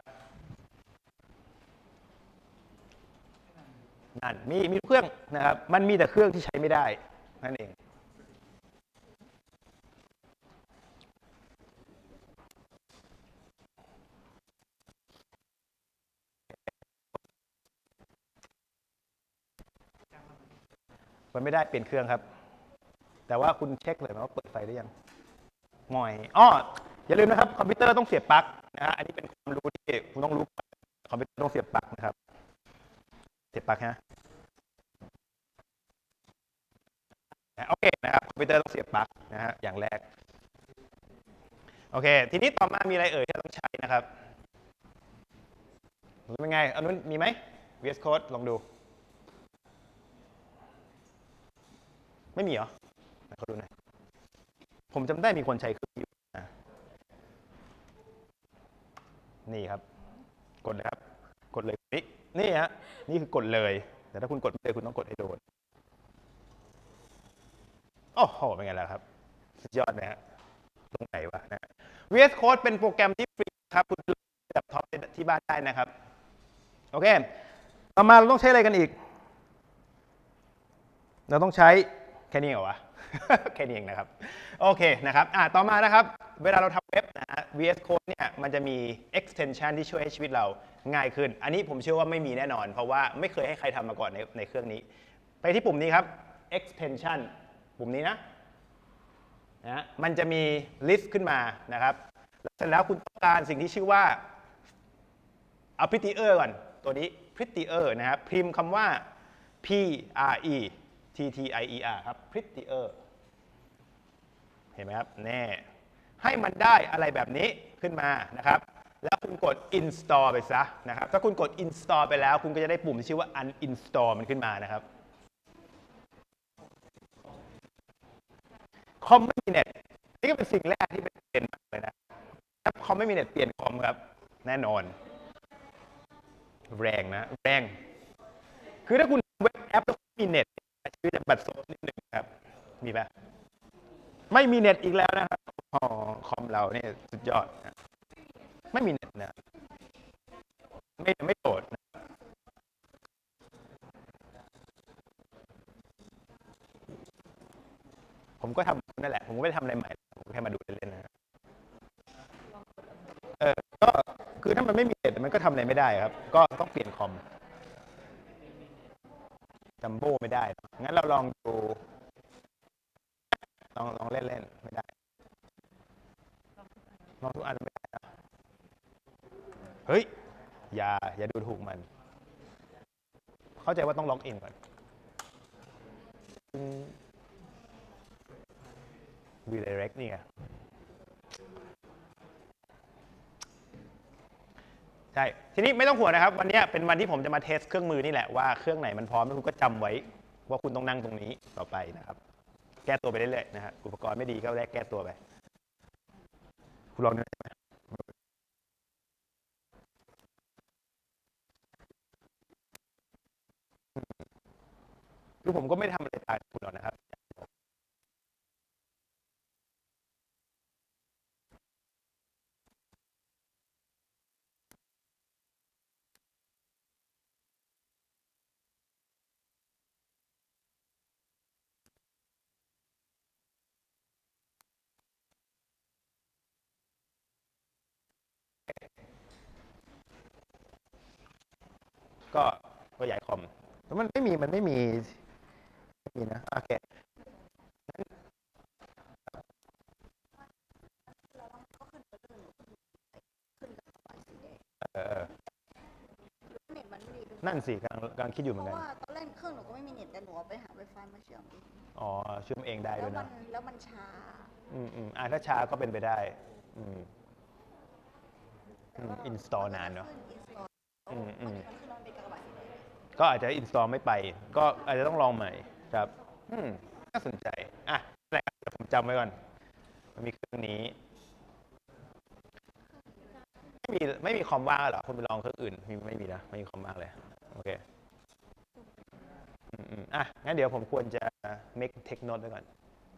นั่นมีเครื่องนะครับมันมีแต่เครื่องที่ใช้ไม่ได้นั่นเองมันไม่ได้เปลี่ยนเครื่องครับแต่ว่าคุณเช็คเลยว่าเปิดไฟหรือยังหน่อยอย่าลืมนะครับคอมพิวเตอร์ต้องเสียบปลั๊กนะฮะอันนี้เป็นความรู้ที่คุณต้องรู้คอมพิวเตอร์ต้องเสียบปลั๊กนะครับเสียบปลั๊กฮะโอเคนะครับคอมพิวเตอร์ต้องเสียบปลั๊กนะฮะอย่างแรกโอเคทีนี้ต่อมามีอะไรที่ต้องใช้นะครับเป็นไงอันนู้นมีไหม VS Code ลองดูไม่มีเหรอเขาดูหน่อยผมจำได้มีคนใช้เครื่องอยู่นี่ครับกดเลยครับกดเลยนี่นี่ฮะนี่คือกดเลย แต่ถ้าคุณกดไม่เลยคุณต้องกดให้โดนโอ้โหเป็นไงล่ะครับสุดยอดนะฮะตรงไหนวะนะ VS Code เป็นโปรแกรมที่ฟรีครับคุณจับท็อปที่บ้านได้นะครับโอเคต่อมาเราต้องใช้อะไรกันอีกเราต้องใช้แค่นี้เหรอวะ แค่นี้เองนะครับโอเคนะครับต่อมานะครับเวลาเราทำเว็บนะฮะ VS Code เนี่ยมันจะมี extension ที่ช่วยให้ชีวิตเราง่ายขึ้นอันนี้ผมเชื่อว่าไม่มีแน่นอนเพราะว่าไม่เคยให้ใครทำมาก่อนในเครื่องนี้ไปที่ปุ่มนี้ครับ extension ปุ่มนี้นะมันจะมี list ขึ้นมานะครับเสร็จแล้วคุณต้องการสิ่งที่ชื่อว่า เอา prettier ก่อนตัวนี้ prettier นะครับพิมพ์คำว่า p r e t t i e r ครับ prettier เห็นไหมครับแน่ให้มันได้อะไรแบบนี้ขึ้นมานะครับแล้วคุณกด install ไปซะนะครับถ้าคุณกด install ไปแล้วคุณก็จะได้ปุ่มที่ชื่อว่า uninstall มันขึ้นมานะครับคอมไม่มีเน็ตนี่ก็เป็นสิ่งแรกที่เป็นเปลี่ยนเลยนะถ้าคอมไม่มีเน็ตเปลี่ยนคอมครับแน่นอนแรงนะแรงคือถ้าคุณเว็บแอปแล้วมีเน็ตคือจะบัดซบนิดนึงครับมีไหมไม่มีเน็ตอีกแล้วนะครับคอมเราเนี่ยสุดยอดนะไม่มีเน็ตนะไม่โหลดนะผมก็ทำนั่นแหละผมไม่ได้ทำอะไรใหม่ผมแค่มาดูเล่นๆนะก็คือถ้ามันไม่มีเน็ตมันก็ทำอะไรไม่ได้ครับก็ต้องเปลี่ยนคอมจัมโบ้ไม่ได้งั้นเราลองดูลองเล่นไม่ได้ลองทุกอันไม่ได้นะเฮ้ยอย่าดูถูกมันเข้าใจว่าต้องล็อกอินก่อนredirect นี่ไงใช่ทีนี้ไม่ต้องห่วงนะครับวันนี้เป็นวันที่ผมจะมาเทสเครื่องมือนี่แหละว่าเครื่องไหนมันพร้อมแล้วคุณก็จำไว้ว่าคุณต้องนั่งตรงนี้ต่อไปนะครับแก้ตัวไปเรื่อยๆนะฮะอุปกรณ์ไม่ดีก็แก้ตัวไปคุณลองดูคือผมก็ไม่ทำอะไรตามคุณหรอกนะครับก็ใหญ่คอมแต่มันไม่มีนะโอเคนั่นสิกำลังคิดอยู่เหมือนกันเพราะว่าตอนแรกเครื่องหนูก็ไม่มีเน็ตแต่หนูเอาไปหา Wi-Fi มาเชื่อมเองอ๋อเชื่อมเองได้ด้วยนะแล้วมันช้าถ้าช้าก็เป็นไปได้อินสตอลนานเนาะก็อาจจะอินสตอลไม่ไปก็อาจจะต้องลองใหม่ครับน่าสนใจอะไรผมจำไว้ก่อนมันมีเครื่องนี้ไม่มีคอมว่างเหรอคุณไปลองเครื่องอื่นไม่มีนะไม่มีคอมว่างเลยโอเคงั้นเดี๋ยวผมควรจะ make take note ไว้ก่อน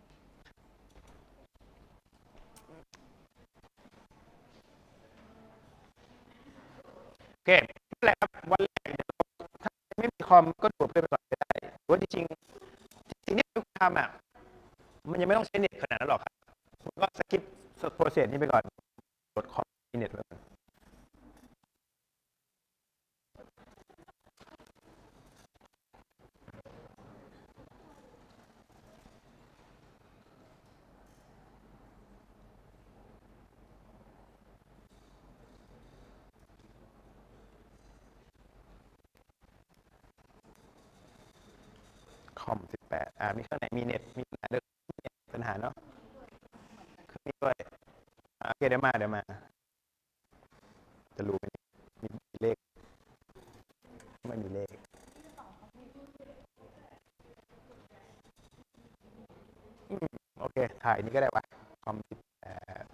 โอเคนั่นแหละครับวันแรกถ้าไม่มีคอมก็ดูดไปก่อนได้ว่าจริงสิ่งที่คุณทำมันยังไม่ต้องใช้เน็ตขนาดนั้นหรอกครับคุณก็สกิปโปรเซสนี้ไปก่อนกดคอมมีเน็ตไว้ก่อนคอม18มีเครื่องไหนมีเน็ตมีปัญหาเนาะเครื่องนี้ด้วยโอเคเดี๋ยวมาจะรู้มีเลขไม่มีเลขโอเคถ่ายนี้ก็ได้วะคอม18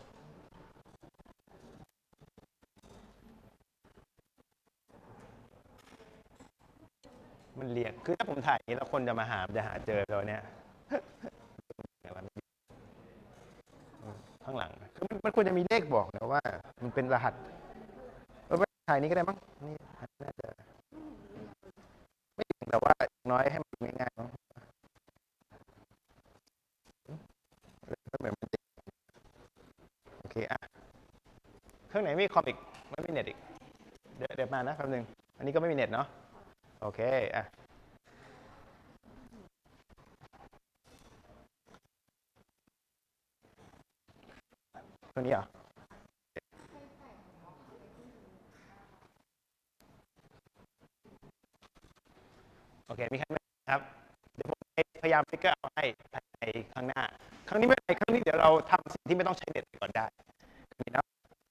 มันเรียงคือถ้าผมถ่ายอย่างนี้แล้วคนจะมาหาจะหาเจอเราเนี่ยข้างหลังคือมันควรจะมีเลขบอกนะว่ามันเป็นรหัสไปถ่ายนี้ก็ได้มั้งนี่น่าจะไม่ถึงแต่ว่าน้อยให้มันง่ายๆเนาะโอเคอ่ะเครื่องไหนมีคอมอีกไม่มีเน็ตอีกเดี๋ยวมานะแป๊บนึงอันนี้ก็ไม่มีเน็ตเนาะโอเคอ่ะตัวนี้เหรอโอเคมีแค่นี้ครับเดี๋ยวผมพยายามฟิกเกอร์เอาให้ภายในข้างหน้าครั้งนี้ไม่เป็นไรครั้งนี้เดี๋ยวเราทำสิ่งที่ไม่ต้องใช้เน็ตก่อนได้นะ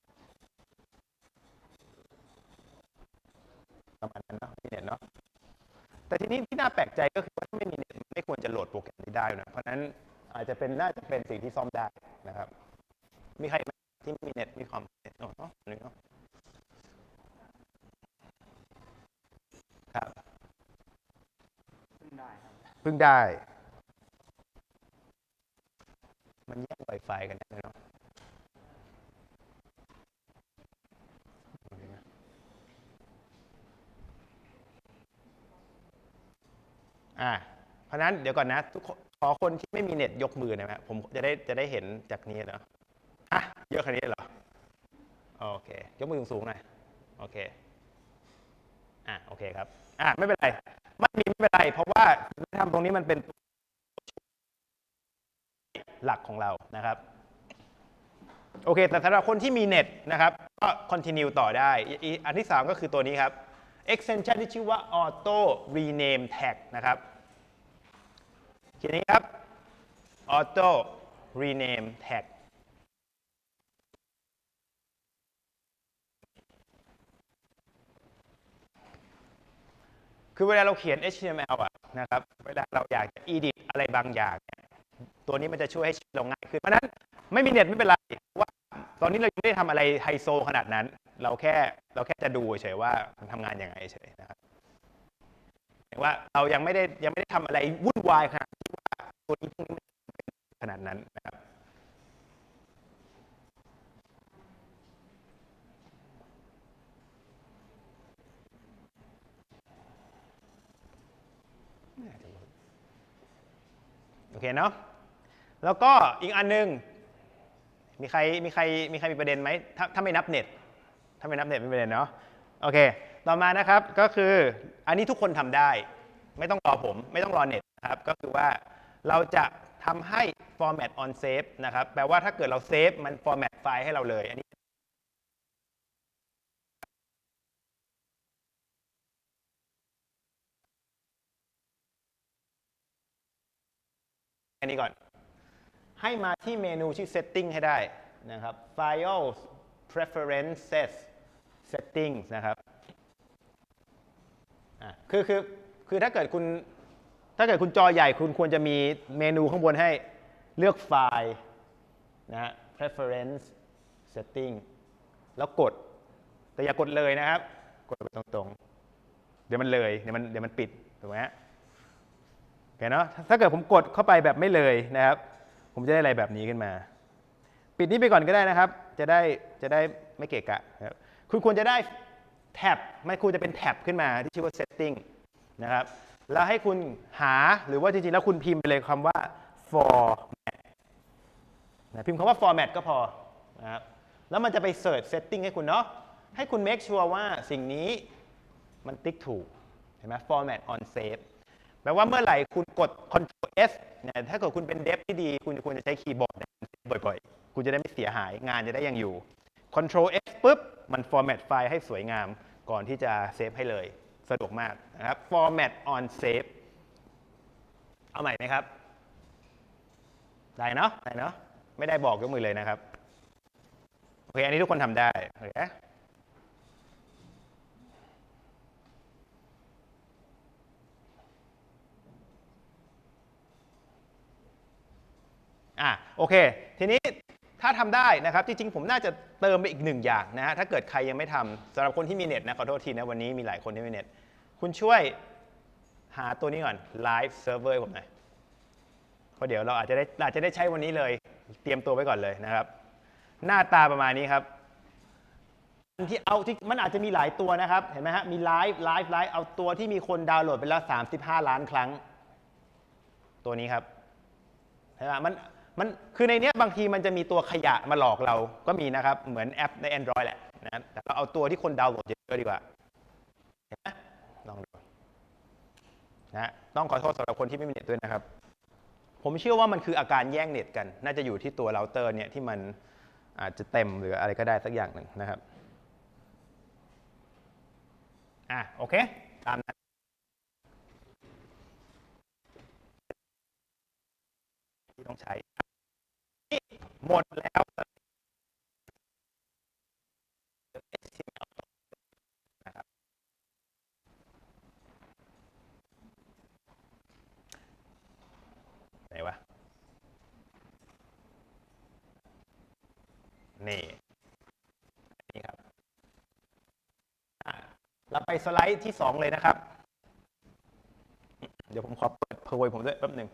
ประมาณนั้นเนาะมีเน็ตเนาะแต่ทีนี้ที่น่าแปลกใจก็คือว่าถ้าไม่มีเน็ตไม่ควรจะโหลดโปรแกรมนี้ได้นะเพราะฉะนั้นอาจจะเป็นน่าจะเป็นสิ่งที่ซ่อมได้นะครับมีใครที่มีเน็ตมีคอมเน็ตเนาะหนึ่งเนาะครับเพิ่งได้มันแย่ง Wi-Fi กันเนาะเพราะนั้นเดี๋ยวก่อนนะทุกขอคนที่ไม่มีเน็ตยกมือนะฮะผมจะได้เห็นจากนี้เนาะเยอะขนาดนี้เหรอโอเคยกมือสูงๆหน่อยโอเคโอเคครับไม่เป็นไรไม่เป็นไรเพราะว่าทำตรงนี้มันเป็นหลักของเรานะครับโอเคแต่สำหรับคนที่มีเน็ตนะครับก็ continue ต่อได้อันที่3ก็คือตัวนี้ครับ extension ที่ชื่อว่า auto rename tag นะครับทีนี้ครับ auto rename tag คือเวลาเราเขียน HTML นะครับเวลาเราอยากจะ edit อะไรบางอย่างตัวนี้มันจะช่วยให้ชีวิตเราง่ายขึ้นเพราะนั้นไม่มีเน็ตไม่เป็นไรว่าตอนนี้เรายังไม่ได้ทำอะไรไฮโซขนาดนั้นเราแค่จะดูเฉยว่ามันทำงานยังไงเฉยนะครับว่าเรายังไม่ได้ทำอะไรวุ่นวายขนาดที่ว่าตัวนี้ขนาดนั้นนะครับโอเคเนาะแล้วก็อีกอันนึงมีใครมีประเด็นไหมถ้าไม่นับเน็ตไม่เป็นประเด็นเนาะโอเคต่อมานะครับก็คืออันนี้ทุกคนทำได้ไม่ต้องรอผมไม่ต้องรอเน็ตนะครับก็คือว่าเราจะทำให้ format on save นะครับแปลว่าถ้าเกิดเราเซฟมัน format ไฟล์ให้เราเลยอันนี้ก่อนให้มาที่เมนูชื่อ setting ให้ได้นะครับ file preferences settings นะครับคือถ้าเกิดคุณจอใหญ่คุณควรจะมีเมนูข้างบนให้เลือกไฟล์นะฮะ preference setting แล้วกดแต่อย่ากดเลยนะครับกดไปตรงๆเดี๋ยวมันเลยเดี๋ยวมันปิดถูกไหมฮะโอเคเนาะถ้าเกิดผมกดเข้าไปแบบไม่เลยนะครับผมจะได้อะไรแบบนี้ขึ้นมาปิดนี้ไปก่อนก็ได้นะครับจะได้ไม่เกะกะครับคุณควรจะได้แท็บมันควรจะเป็นแท็บขึ้นมาที่ชื่อว่า setting นะครับแล้วให้คุณหาหรือว่าจริงๆแล้วคุณพิมพ์ไปเลยคำว่า format นะพิมพ์คำว่า format ก็พอนะครับแล้วมันจะไป search setting ให้คุณเนาะให้คุณ make sure ว่าสิ่งนี้มันติ๊กถูกเห็นไหม format on save แปลว่าเมื่อไหร่คุณกด Ctrl S เนี่ยถ้าเกิดคุณเป็นเดฟที่ดีคุณควรจะใช้คีย์บอร์ดบ่อยๆคุณจะได้ไม่เสียหายงานจะได้ยังอยู่ Ctrl S ปุ๊บมัน format ไฟล์ให้สวยงามก่อนที่จะเซฟให้เลยสะดวกมากนะครับ format on save เอาใหม่ไหมครับได้เนาะไม่ได้บอกยกมือเลยนะครับโอเคอันนี้ทุกคนทำได้โอเคโอเคทีนี้ถ้าทำได้นะครับจริงๆผมน่าจะเติมไปอีก1อย่างนะฮะถ้าเกิดใครยังไม่ทำสำหรับคนที่มีเน็ตนะขอโทษทีนะวันนี้มีหลายคนที่มีเน็ตคุณช่วยหาตัวนี้ก่อน Live Server ผมหน่อยเพราะเดี๋ยวเราอาจจะได้ใช้วันนี้เลยเตรียมตัวไว้ก่อนเลยนะครับหน้าตาประมาณนี้ครับที่มันอาจจะมีหลายตัวนะครับเห็นไหมฮะมีไลฟ์เอาตัวที่มีคนดาวน์โหลดไปแล้ว35 ล้านครั้งตัวนี้ครับเห็นไหมมันคือในนี้บางทีมันจะมีตัวขยะมาหลอกเราก็มีนะครับเหมือนแอปใน Android แหละนะแต่เราเอาตัวที่คนดาวน์โหลดเยอะดีกว่าเห็นไหมลองดูนะต้องขอโทษสำหรับคนที่ไม่มีเน็ตด้วยนะครับผมเชื่อว่ามันคืออาการแย่งเน็ตกันน่าจะอยู่ที่ตัวเราเตอร์เนี่ยที่มันอาจจะเต็มหรืออะไรก็ได้สักอย่างหนึ่งนะครับโอเคตามนั้นที่ต้องใช้หมดแล้วนะครับไหนวะนี่ครับเราไปสไลด์ที่2เลยนะครับเดี๋ยวผมขอเปิด PowerPoint ผมด้วยแป๊บหนึ่ง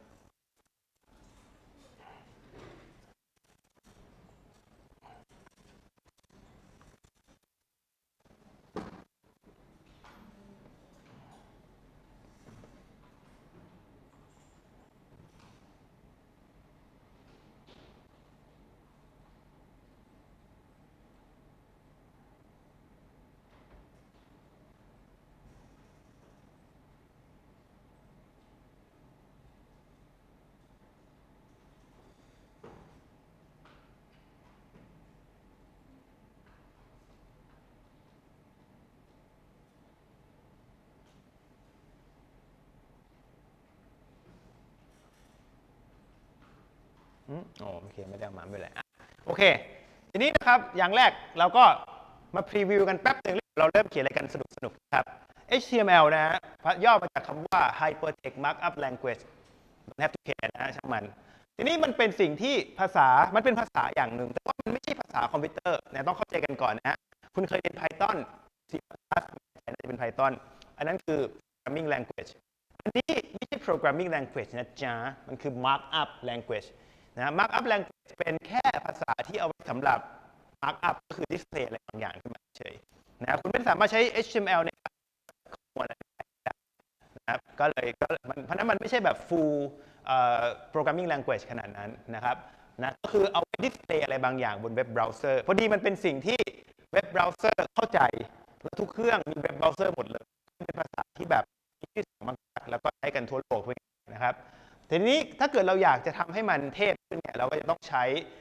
โอเคไม่ได้เอามาไม่เป็นไรโอเคทีนี้นะครับอย่างแรกเราก็มาพรีวิวกันแป๊บนึงเราเริ่มเขียนอะไรกันสนุกครับ HTML นะฮะย่อมาจากคำว่า Hypertext Markup Language don't have to care นะฮะช่างมันทีนี้มันเป็นสิ่งที่มันเป็นภาษาอย่างหนึ่งแต่ว่ามันไม่ใช่ภาษาคอมพิวเตอร์นะต้องเข้าใจกันก่อนนะฮะคุณเคยเรียน Python C++ น่าจะเป็น Python อันนั้นคือ Programming Language อันนี้ไม่ใช่ Programming Language นะจ๊ะมันคือ Markup Language นะ Markup Language เป็นแค่ภาษาที่เอาไว้สำหรับ Markup ก็คือ display อะไรบางอย่างขึ้นมาเฉยนะคุณไม่สามารถใช้ HTML ในการข้อมูลอะไรได้นะครับเพราะนั้นมันไม่ใช่แบบ full programming language ขนาดนั้นนะครับนะก็คือเอาไว้ display อะไรบางอย่างบนเว็บเบราว์เซอร์พอดีมันเป็นสิ่งที่เว็บเบราว์เซอร์เข้าใจและทุกเครื่องมีเว็บเบราว์เซอร์หมดเลยเป็นภาษาที่แบบมีชื่อเสียงมากแล้วก็ใช้กันทั่วโลกนะครับทีนี้ถ้าเกิดเราอยากจะทำให้มันเทพขึ้นเนี่ยเราก็จะต้องใช้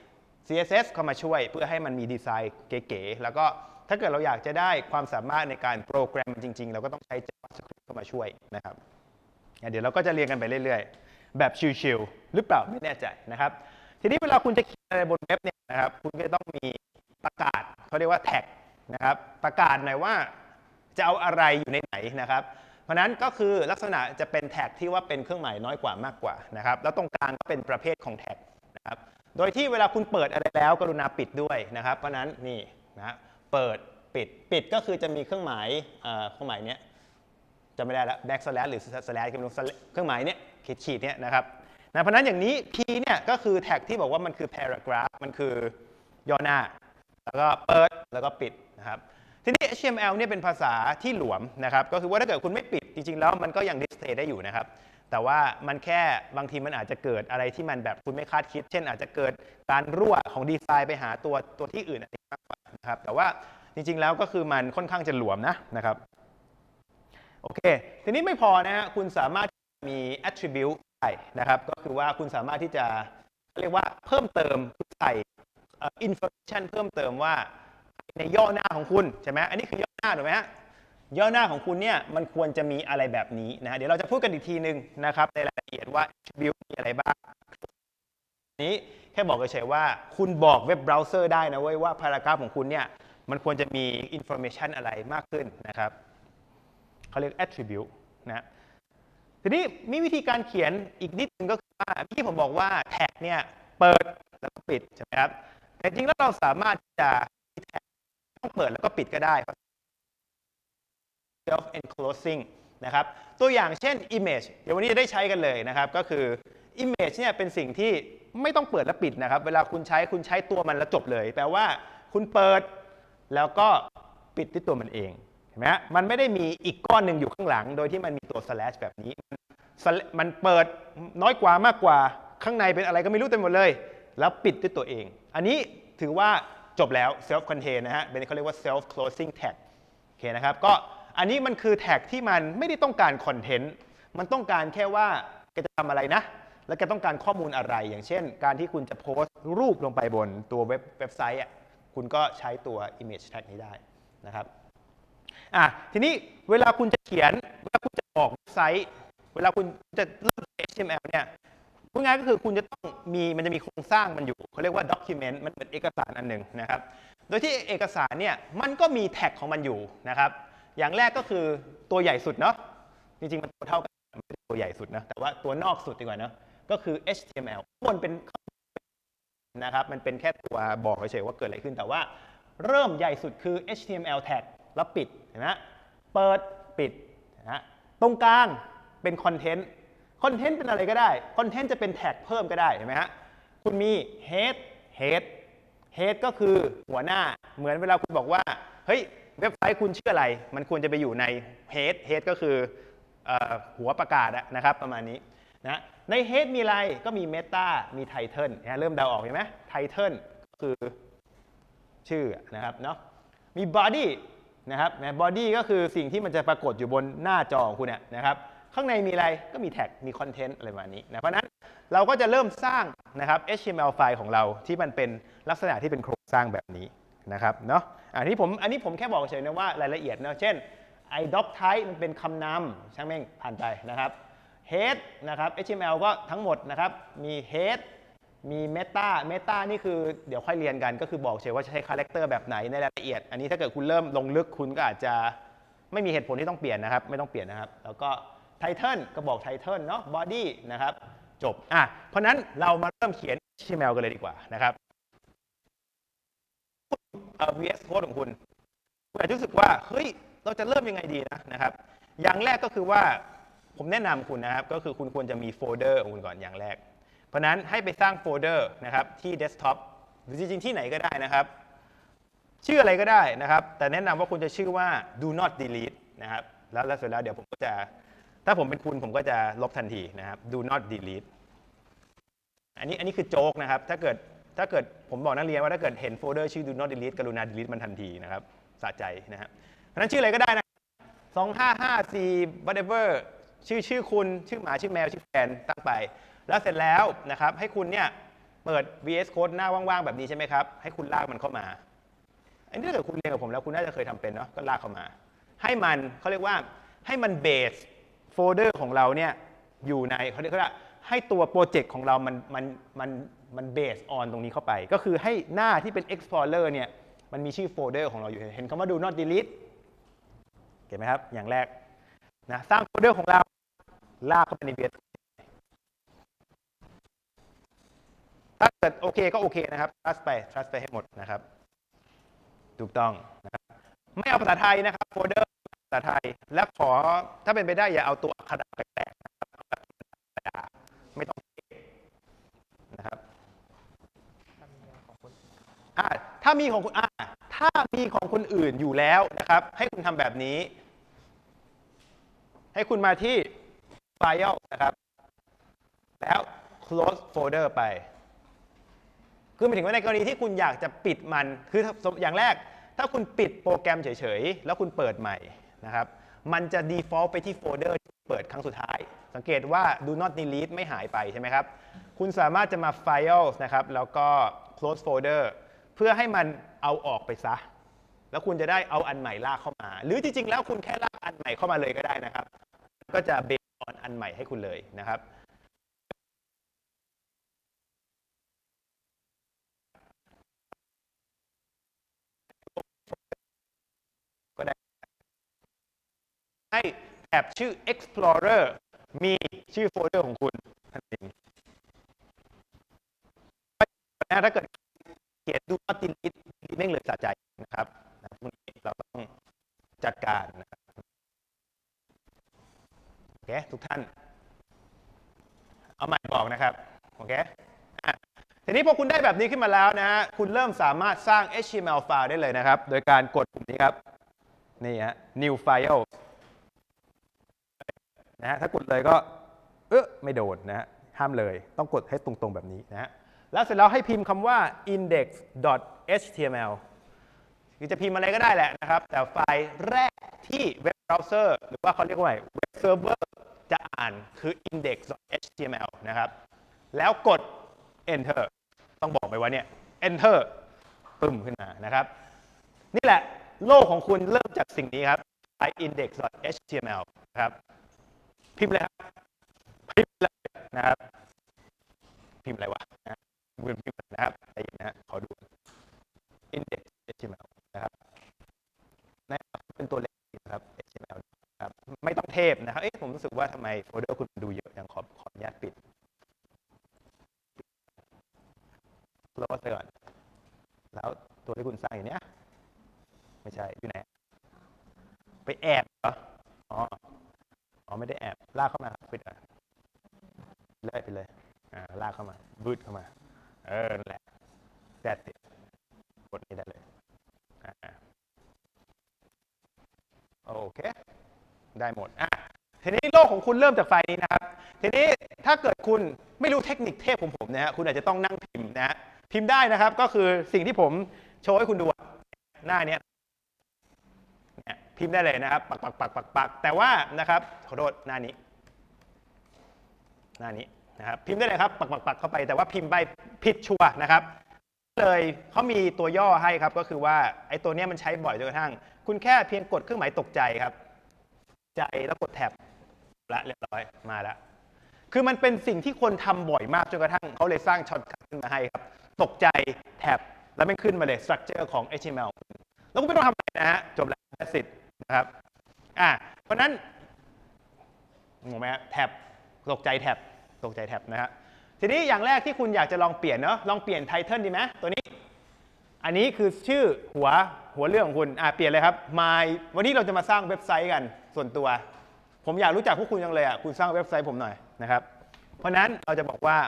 CSS เข้ามาช่วยเพื่อให้มันมีดีไซน์เก๋ๆแล้วก็ถ้าเกิดเราอยากจะได้ความสามารถในการโปรแกรมจริงๆเราก็ต้องใช้ JavaScript เข้ามาช่วยนะครับเดี๋ยวเราก็จะเรียนกันไปเรื่อยๆแบบชิลๆหรือเปล่าไม่แน่ใจนะครับทีนี้เวลาคุณจะเขียนอะไรบนเว็บเนี่ยนะครับคุณก็ต้องมีประกาศเขาเรียกว่าแท็กนะครับประกาศหน่อยว่าจะเอาอะไรอยู่ในไหนนะครับเพราะนั้นก็คือลักษณะจะเป็นแท็กที่ว่าเป็นเครื่องหมายน้อยกว่ามากกว่านะครับแล้วตรงกลางก็เป็นประเภทของแท็กนะครับโดยที่เวลาคุณเปิดอะไรแล้วกรุณาปิดด้วยนะครับเพราะนั้นนี่นะเปิดปิดก็คือจะมีเครื่องหมายเนี้ยจะไม่ได้แล้ว backslash หรือ slash เครื่องหมายเนี้ยขีดเนี้ยนะครับเพราะนั้นอย่างนี้ p เนี่ยก็คือแท็กที่บอกว่ามันคือ paragraph มันคือย่อหน้าแล้วก็เปิดแล้วก็ปิดนะครับทีนี้ HTML เนี่ยเป็นภาษาที่หลวมนะครับก็คือว่าถ้าเกิดคุณไม่ปิดจริงๆแล้วมันก็ยัง display ได้อยู่นะครับแต่ว่ามันแค่บางทีมันอาจจะเกิดอะไรที่มันแบบคุณไม่คาดคิดเช่นอาจจะเกิดการรั่วของดีไซน์ไปหาตัวที่อื่นอะไรมากกว่านะครับแต่ว่าจริงๆแล้วก็คือมันค่อนข้างจะหลวมนะครับโอเคทีนี้ไม่พอนะฮะคุณสามารถมี attribute ได้นะครับก็คือว่าคุณสามารถที่จะเรียกว่าเพิ่มเติมใส่ information เพิ่มเติมว่าในย่อหน้าของคุณใช่ไหมอันนี้คือย่อหน้าถูกไหมฮะย่อหน้าของคุณเนี่ยมันควรจะมีอะไรแบบนี้นะเดี๋ยวเราจะพูดกันอีกทีนึงนะครับในรายละเอียดว่า attribute มีอะไรบ้างนี้แค่บอกเฉยๆว่าคุณบอกเว็บเบราว์เซอร์ได้นะเว้ยว่าพารากราฟของคุณเนี่ยมันควรจะมี information อะไรมากขึ้นนะครับเขาเรียก attribute นะทีนี้มีวิธีการเขียนอีกนิดนึงก็คือว่าที่ผมบอกว่าแท็กเนี่ยเปิดแล้วก็ปิดใช่ไหมครับแต่จริงแล้วเราสามารถจะแท็กต้องเปิดแล้วก็ปิดก็ได้ self enclosing นะครับตัวอย่างเช่น image เดี๋ยววันนี้จะได้ใช้กันเลยนะครับก็คือ image เนี่ยเป็นสิ่งที่ไม่ต้องเปิดและปิดนะครับเวลาคุณใช้ตัวมันแล้วจบเลยแปลว่าคุณเปิดแล้วก็ปิดที่ตัวมันเองเห็นไหมมันไม่ได้มีอีกก้อนหนึ่งอยู่ข้างหลังโดยที่มันมีตัว slash แบบนี้มันเปิดน้อยกว่ามากกว่าข้างในเป็นอะไรก็ไม่รู้เต็มหมดเลยแล้วปิดด้วยตัวเองอันนี้ถือว่าจบแล้ว self contain นะฮะเป็นเขาเรียกว่า self closing tag โอเคนะครับก็อันนี้มันคือแท็กที่มันไม่ได้ต้องการคอนเทนต์มันต้องการแค่ว่าแกจะทำอะไรนะแล้วแกต้องการข้อมูลอะไรอย่างเช่นการที่คุณจะโพสต์รูปลงไปบนตัวเว็บไซต์อ่ะคุณก็ใช้ตัว image tag นี้ได้นะครับทีนี้เวลาคุณจะเขียนเวลาคุณจะบอกเว็บไซต์เวลาคุณจะเริ่ม HTML เนี่ยพูดง่ายก็คือคุณจะต้องมันจะมีโครงสร้างมันอยู่เขาเรียกว่า document มันเป็นเอกสารอันหนึ่งนะครับโดยที่เอกสารเนี่ยมันก็มีแท็กของมันอยู่นะครับอย่างแรกก็คือตัวใหญ่สุดเนาะจริงๆมันตัวเท่ากันไม่ใช่ตัวใหญ่สุดนะแต่ว่าตัวนอกสุดดีกว่าเนาะก็คือ HTML ข้างบนเป็นนะครับมันเป็นแค่ตัวบอกเฉยๆว่าเกิดอะไรขึ้นแต่ว่าเริ่มใหญ่สุดคือ HTML tag แล้วปิดเห็นไหมเปิดปิดนะตรงกลางเป็นคอนเทนต์เป็นอะไรก็ได้คอนเทนต์จะเป็นแท็กเพิ่มก็ได้เห็นไหมฮะคุณมี head ก็คือหัวหน้าเหมือนเวลาคุณบอกว่าเฮ้ยเว็บไซต์คุณชื่ออะไรมันควรจะไปอยู่ใน head ก็คือหัวประกาศนะครับประมาณนี้นะใน head มีอะไรก็มี meta มี title เริ่มเดาออกใช่ไหม title ก็คือชื่อนะครับเนาะมี body นะครับ body ก็คือสิ่งที่มันจะปรากฏอยู่บนหน้าจอของคุณนะครับข้างในมีอะไรก็มีแท็กมีคอนเทนต์อะไรประมาณนี้นะเพราะนั้นเราก็จะเริ่มสร้างนะครับ HTML ไฟล์ของเราที่มันเป็นลักษณะที่เป็นโครงสร้างแบบนี้นะครับเนาะอันนี้ผมแค่บอกเฉยๆนะว่ารายละเอียดเนาะเช่น doc type มันเป็นคำนำช่างแม่งผ่านไปนะครับ head นะครับ HTML ก็ทั้งหมดนะครับมี head มี meta นี่คือเดี๋ยวค่อยเรียนกันก็คือบอกเฉยว่าใช้คาแรคเตอร์แบบไหนในรายละเอียดอันนี้ถ้าเกิดคุณเริ่มลงลึกคุณก็อาจจะไม่มีเหตุผลที่ต้องเปลี่ยนนะครับไม่ต้องเปลี่ยนนะครับแล้วก็ title ก็บอก title เนาะ body นะครับจบเพราะนั้นเรามาเริ่มเขียน HTML กันเลยดีกว่านะครับVS Code ของคุณอาจจะรู้สึกว่าเฮ้ยเราจะเริ่มยังไงดีนะครับอย่างแรกก็คือว่าผมแนะนำคุณนะครับก็คือคุณควรจะมีโฟลเดอร์ของคุณก่อนอย่างแรกเพราะนั้นให้ไปสร้างโฟลเดอร์นะครับที่เดสก์ท็อปหรือจริงๆที่ไหนก็ได้นะครับชื่ออะไรก็ได้นะครับแต่แนะนำว่าคุณจะชื่อว่า do not delete นะครับแล้วเสร็จแล้วเดี๋ยวผมก็จะถ้าผมเป็นคุณผมก็จะลบทันทีนะครับ do not delete อันนี้คือโจ๊กนะครับถ้าเกิดผมบอกนักเรียนว่าถ้าเกิดเห็นโฟลเดอร์ชื่อ do not delete กรุณา delete มันทันทีนะครับสะใจนะครับเพราะนั้นชื่ออะไรก็ได้นะ2554 whatever ชื่อคุณชื่อหมาชื่อแมวชื่อแฟนตั้งไปแล้วเสร็จแล้วนะครับให้คุณเนี่ยเปิด VS Code หน้าว่างๆแบบนี้ใช่ไหมครับให้คุณลากมันเข้ามาอันนี้ถ้าเกิดคุณเรียนกับผมแล้วคุณน่าจะเคยทำเป็นเนาะก็ลากเข้ามาให้มันเขาเรียกว่าให้มันเบสโฟลเดอร์ของเราเนี่ยอยู่ในเขาเรียกว่าให้ตัวโปรเจกต์ของเรามันเบสออนตรงนี้เข้าไปก็คือให้หน้าที่เป็น Explorer เนี่ยมันมีชื่อโฟลเดอร์ของเราอยู่เห็นคำว่า do not delete เห็นไหมครับอย่างแรกนะสร้างโฟลเดอร์ของเราลากเข้าไปใน VS ถ้าเกิดโอเคก็โอเคนะครับ trust ไปให้หมดนะครับถูกต้องนะครับไม่เอาภาษาไทยนะครับโฟลเดอร์ภาษาไทยและขอถ้าเป็นไปได้อย่าเอาตัวอักขระแปลกๆนะครับไม่ต้องนะครับถ้ามีของคุณถ้ามีของคนอื่นอยู่แล้วนะครับให้คุณทำแบบนี้ให้คุณมาที่ File นะครับแล้ว close folder ไปคือหมายถึงว่าในกรณีที่คุณอยากจะปิดมันคืออย่างแรกถ้าคุณปิดโปรแกรมเฉยๆแล้วคุณเปิดใหม่นะครับมันจะ default ไปที่โฟลเดอร์ที่เปิดครั้งสุดท้ายสังเกตว่า do not delete ไม่หายไปใช่ไหมครับคุณสามารถจะมา File นะครับแล้วก็ close folder เพื่อให้มันเอาออกไปซะแล้วคุณจะได้เอาอันใหม่ลากเข้ามาหรือจริงๆแล้วคุณแค่ลากอันใหม่เข้ามาเลยก็ได้นะครับก็จะ based on อันใหม่ให้คุณเลยนะครับก็ได้ให้แท็บชื่อ Explorer มีชื่อโฟลเดอร์ของคุณนั่นเองถ้าเกิดเขียน do not delete ไม่เลยสะใจนะครับพวกนี้เราต้องจัดการนะครับเคทุกท่านเอาใหม่บอกนะครับโอเคทีนี้พอคุณได้แบบนี้ขึ้นมาแล้วนะฮะคุณเริ่มสามารถสร้าง HTML ไฟล์ได้เลยนะครับโดยการกดปุ่มนี้ครับนี่ฮะ new file นะฮะถ้ากดเลยก็ไม่โดนนะฮะห้ามเลยต้องกดให้ตรงๆแบบนี้นะฮะแล้วเสร็จแล้วให้พิมพ์คำว่า index.html คือจะพิมพ์อะไรก็ได้แหละนะครับแต่ไฟล์แรกที่เว็บเบราว์เซอร์หรือว่าเขาเรียกว่าเว็บเซิร์ฟเวอร์จะอ่านคือ index.html นะครับแล้วกด enter ต้องบอกไปว่าเนี่ย enter ปึ้มขึ้นมานะครับนี่แหละโลกของคุณเริ่มจากสิ่งนี้ครับไฟล์ index.html นะครับพิมพ์เลยครับพิมพ์เลยนะครับพิมพ์อะไรวะนะพิมพ์นะครับใจเย็นนะขอดู index.html นะครับเป็นตัวเลขนะครับ html นะครับไม่ต้องเทพนะครับผมรู้สึกว่าทำไมโฟลเดอร์คุณดูเยอะอย่างขออนุญาตปิดลบไปก่อนแล้วตัวที่คุณสร้างอย่างนี้ไม่ใช่อยู่ไหนไปแอบเหรออ๋อไม่ได้แอบลากเข้ามาปิดเลยไปเลยลากเข้ามาบืดเข้ามานั่นแหละแดดติดกดนี้ได้เลยโอเคได้หมดทีนี้โลกของคุณเริ่มจากไฟล์นี้นะครับทีนี้ถ้าเกิดคุณไม่รู้เทคนิคเทพของผมนะฮะคุณอาจจะต้องนั่งพิมพ์นะฮะพิมพ์ได้นะครับก็คือสิ่งที่ผมโชว์ให้คุณดูหน้านี้พิมพ์ได้เลยนะครับปักแต่ว่านะครับขอโทษหน้านี้นะครับพิมพ์ได้เลยครับปักเข้าไปแต่ว่าพิมพ์ไปผิดชัวร์นะครับเลยเขามีตัวย่อให้ครับก็คือว่าไอ้ตัวนี้มันใช้บ่อยจนกระทั่งคุณแค่เพียงกดเครื่องหมายตกใจครับใจแล้วกดแท็บละเรียบร้อยมาแล้วคือมันเป็นสิ่งที่คนทำบ่อยมากจนกระทั่งเขาเลยสร้างช็อตคัทขึ้นมาให้ครับตกใจแท็บแล้วมันขึ้นมาเลย structure ของ HTML แล้วคุณไม่ต้องทำอะไรนะฮะจบแล้วสิทธิ์นะครับเพราะนั้นงงไหมครับแท็บตกใจแท็บนะฮะทีนี้อย่างแรกที่คุณอยากจะลองเปลี่ยนเนาะลองเปลี่ยนไทเทิลดีไหมตัวนี้อันนี้คือชื่อหัวเรื่องของคุณเปลี่ยนเลยครับ my วันนี้เราจะมาสร้างเว็บไซต์กันส่วนตัวผมอยากรู้จักพวกคุณจังเลยคุณสร้างเว็บไซต์ผมหน่อยนะครับเพราะนั้นเราจะบอกว่า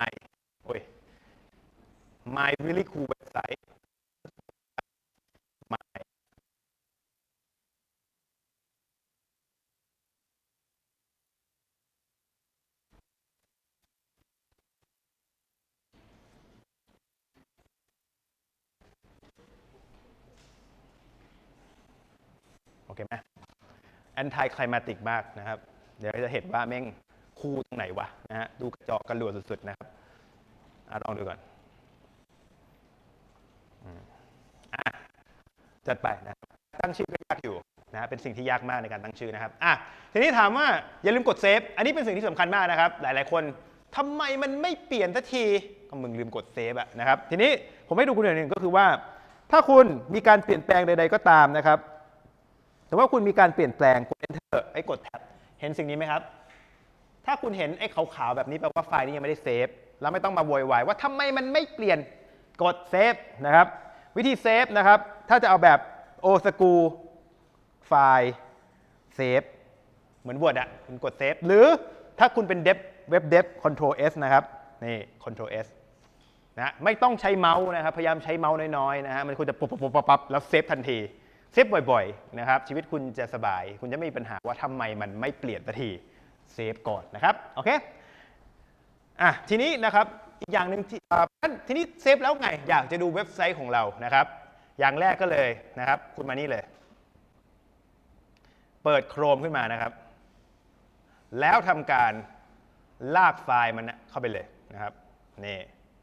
my really cool website my โอเคไหม anti climatic มากนะครับเดี๋ยวจะเห็นว่าแม่งคู่ตรงไหนวะนะฮะดูกระจอกกระหลวดสุดๆนะครับลองดูก่อนจัดไปนะตั้งชื่อก็ยากอยู่นะเป็นสิ่งที่ยากมากในการตั้งชื่อนะครับทีนี้ถามว่าอย่าลืมกดเซฟอันนี้เป็นสิ่งที่สำคัญมากนะครับหลายๆคนทำไมมันไม่เปลี่ยนสักทีก็มึงลืมกดเซฟนะครับทีนี้ผมให้ดูคุณอย่างหนึ่งก็คือว่าถ้าคุณมีการเปลี่ยนแปลงใดๆก็ตามนะครับแต่ว่าคุณมีการเปลี่ยนแปลงกด enter กดแท็บเห็นสิ่งนี้ไหมครับถ้าคุณเห็นไอ้ขาวๆแบบนี้แปลว่าไฟล์นี้ยังไม่ได้เซฟแล้วไม่ต้องมาโวยวายว่าทำไมมันไม่เปลี่ยนกดเซฟนะครับวิธีเซฟนะครับถ้าจะเอาแบบโอสกูไฟล์เซฟเหมือน Word คุณกดเซฟหรือถ้าคุณเป็นเว็บเดฟ Ctrl S นะครับนี่ Ctrl S นะไม่ต้องใช้เมาส์นะครับพยายามใช้เมาส์น้อยๆนะฮะมันควรจะปั๊บแล้วเซฟทันทีเซฟบ่อยๆนะครับชีวิตคุณจะสบายคุณจะไม่มีปัญหาว่าทำไมมันไม่เปลี่ยนสักทีเซฟก่อนนะครับโอเคทีนี้นะครับอีกอย่างหนึ่งทีนี้เซฟแล้วไงอยากจะดูเว็บไซต์ของเรานะครับอย่างแรกก็เลยนะครับคุณมานี่เลยเปิด Chrome ขึ้นมานะครับแล้วทำการลากไฟล์มันเข้าไปเลยนะครับนี่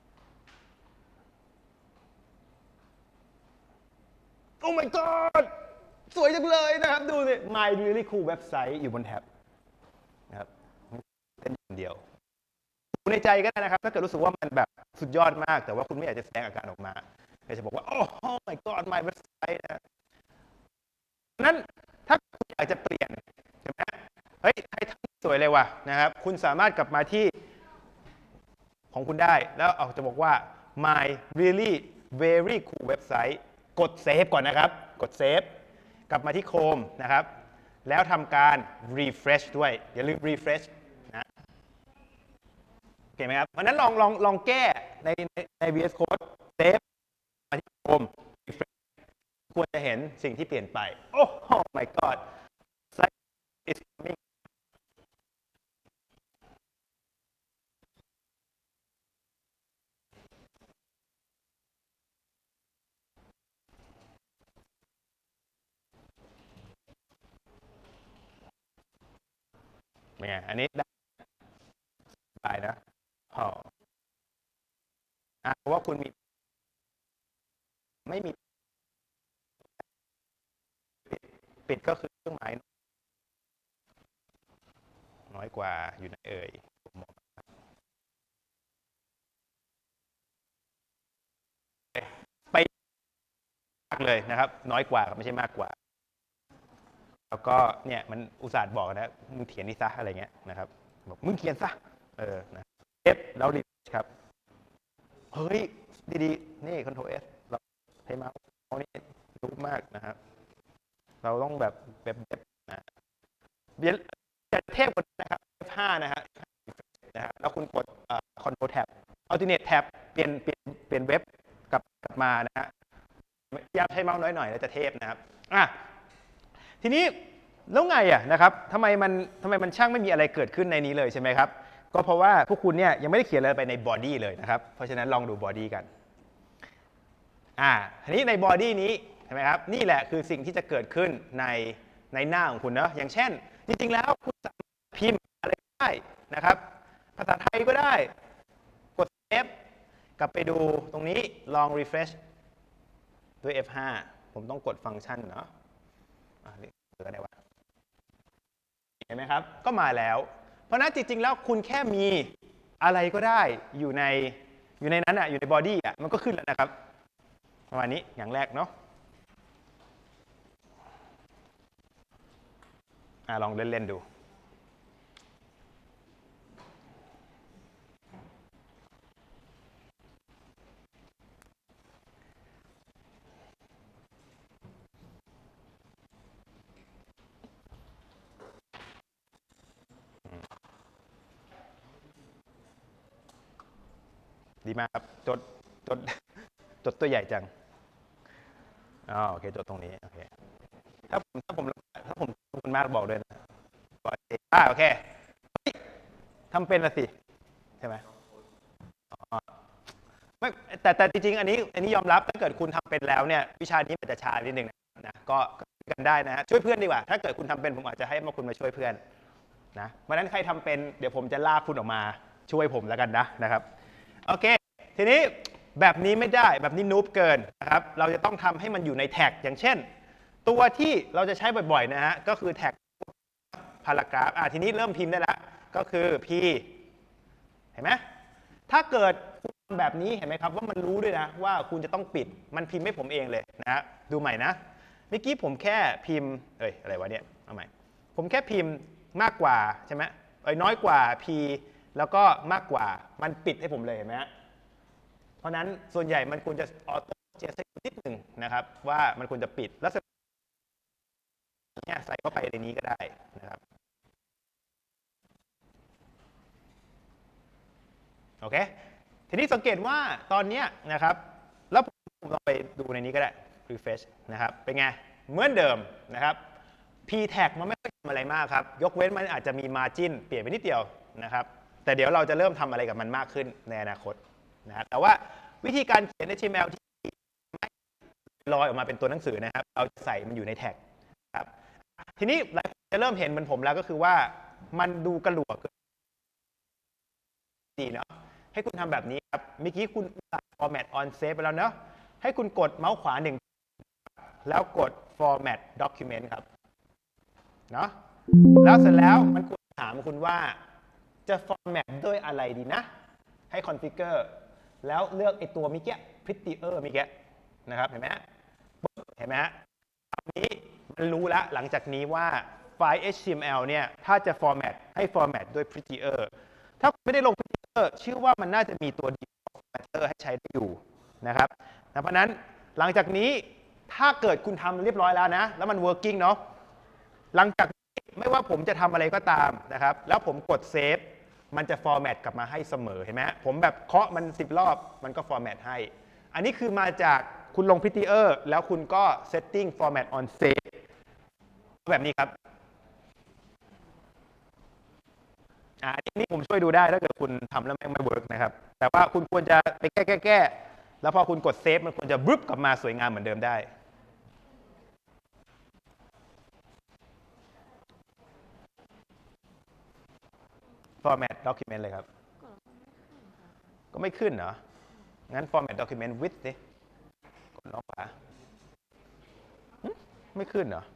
โอ้ my god สวยจังเลยนะครับดูสิ my really cool website อยู่บนแท็บนะครับเป็นอย่างเดียวดูในใจก็ได้นะครับถ้าเกิดรู้สึกว่ามันแบบสุดยอดมากแต่ว่าคุณไม่อยากจะแสดงอาการออกมาก็จะบอกว่าโอ้ my god my website นะนั้นถ้าคุณอยากจะเปลี่ยนใช่ไหมเฮ้ยไททันสวยเลยว่ะนะครับคุณสามารถกลับมาที่ของคุณได้แล้วจะบอกว่า my really very cool website กดเซฟก่อนนะครับกดเซฟกลับมาที่ Chrome นะครับแล้วทำการ refresh ด้วยอย่าลืม refresh นะโอเคไหมครับเพราะนั้นลองแก้ใน VS Code เซฟมาที่โฮม refresh ควรจะเห็นสิ่งที่เปลี่ยนไปโอ้ my god site is coming เป็นไงอันนี้ได้นะเพราะว่าคุณไม่มีปิดก็คือเครื่องหมายน้อยกว่าอยู่ในไปเลยนะครับน้อยกว่าไม่ใช่มากกว่าแล้วก็เนี่ยมันอุตส่าห์บอกนะมึงเขียนนี่ซะอะไรเงี้ยนะครับบอกมึงเขียนซะนะFแล้วรีครับเฮ้ยดีๆนี่ Ctrl S เราใช้เมาส์นี่รู้มากนะครับเราต้องแบบนะจะเทพกว่านะครับ F5 นะฮะแล้วคุณกดCtrl Tab Alternate Tab เปลี่ยนเว็บกลับมานะฮะย้ำใช้เมาส์น้อยหน่อยแล้วจะเทพนะครับทีนี้แล้วไงนะครับทำไมมันช่างไม่มีอะไรเกิดขึ้นในนี้เลยใช่ไหมครับก็เพราะว่าพวกคุณเนี่ยยังไม่ได้เขียนอะไรไปในบอดี้เลยนะครับเพราะฉะนั้นลองดูบอดี้กันทีนี้ในบอดี้นี้ใช่ไหมครับนี่แหละคือสิ่งที่จะเกิดขึ้นในหน้าของคุณนะอย่างเช่นจริงๆแล้วคุณสามารถพิมพ์อะไรได้นะครับภาษาไทยก็ได้กด F กลับไปดูตรงนี้ลอง refresh ด้วย F5 ผมต้องกดฟังก์ชันเนาะหรืออะไรวะเห็นไหมครับก็มาแล้วเพราะนั้นจริงๆแล้วคุณแค่มีอะไรก็ได้อยู่ในนั้นอยู่ในบอดี้มันก็ขึ้นแล้วนะครับประมาณนี้อย่างแรกเนาะลองเล่นๆดูดีมากครับจดตัวใหญ่จังโอเคจดตรงนี้โอเคถ้าผมคุณมากบอกด้วยนะโอเคทำเป็นละสิใช่ไหมไม่แต่จริงๆอันนี้ยอมรับถ้าเกิดคุณทำเป็นแล้วเนี่ยวิชานี้มันจะช้านิดนึงนะก็กันได้นะช่วยเพื่อนดีกว่าถ้าเกิดคุณทำเป็นผมอาจจะให้คุณมาช่วยเพื่อนนะเพราะนั้นใครทำเป็นเดี๋ยวผมจะลากคุณออกมาช่วยผมแล้วกันนะครับโอเคทีนี้แบบนี้ไม่ได้แบบนี้นูบเกินนะครับเราจะต้องทำให้มันอยู่ในแท็กอย่างเช่นตัวที่เราจะใช้บ่อยๆนะฮะก็คือแท็กพารากราฟทีนี้เริ่มพิมพ์ได้แล้วก็คือ P เห็นไหมถ้าเกิดแบบนี้เห็นไหมครับว่ามันรู้ด้วยนะว่าคุณจะต้องปิดมันพิมพ์ให้ผมเองเลยนะดูใหม่นะเมื่อกี้ผมแค่พิมพ์อะไรวะเนี่ยเอาใหม่ผมแค่พิมพ์มากกว่าใช่ไหมน้อยกว่า P แล้วก็มากกว่ามันปิดให้ผมเลยเห็นไหมเพราะนั้นส่วนใหญ่มันควรจะออโต้เจนนิดหนึ่งนะครับว่ามันควรจะปิดแล้วเนี่ยใส่เข้าไปในนี้ก็ได้นะครับโอเคทีนี้สังเกตว่าตอนนี้นะครับแล้วผมลองไปดูในนี้ก็ได้ refresh นะครับเป็นไงเหมือนเดิมนะครับ p tag มันไม่ได้ทำอะไรมากครับยกเว้นมันอาจจะมี margin เปลี่ยนไปนิดเดียวนะครับแต่เดี๋ยวเราจะเริ่มทำอะไรกับมันมากขึ้นในอนาคตนะครับแต่ว่าวิธีการเขียน HTML ที่ไม่ลอยออกมาเป็นตัวหนังสือนะครับเราจะใส่มันอยู่ในแท็กครับทีนี้หลายคนจะเริ่มเห็นเหมือนผมแล้วก็คือว่ามันดูกระหลวกดีเนาะให้คุณทำแบบนี้ครับเมื่อกี้คุณตัด format on save ไปแล้วเนาะให้คุณกดเมาส์ขวา1แล้วกด format document ครับเนาะแล้วเสร็จแล้วมันควรถามคุณว่าจะ format ด้วยอะไรดีนะให้ configure แล้วเลือกไอ้ตัวเมื่อกี้ prettier เมื่อกี้นะครับเห็นไหมฮะตอนนี้มันรู้แล้วหลังจากนี้ว่าไฟล์ HTML เนี่ยถ้าจะ format ให้ format ด้วย prettier ถ้าไม่ได้ลง prettier เชื่อว่ามันน่าจะมีตัว default formatter ให้ใช้ได้อยู่นะครับเพราะนั้นหลังจากนี้ถ้าเกิดคุณทำเรียบร้อยแล้วนะแล้วมัน working เนาะหลังจากไม่ว่าผมจะทำอะไรก็ตามนะครับแล้วผมกดเซฟมันจะฟอร์แมตกลับมาให้เสมอเห็นไหมผมแบบเคาะมัน10 รอบมันก็ฟอร์แมตให้อันนี้คือมาจากคุณลง Prettier แล้วคุณก็ setting format on save แบบนี้ครับอันนี้ผมช่วยดูได้ถ้าเกิดคุณทำแล้วไม่เวิร์กนะครับแต่ว่าคุณควรจะไปแก้แล้วพอคุณกดเซฟมันควรจะบึ๊บกลับมาสวยงามเหมือนเดิมได้ format document เลยครับก็ไม่ขึ้นเหรองั้น format document with สิกดลองขวาไม่ขึ้นเหรอ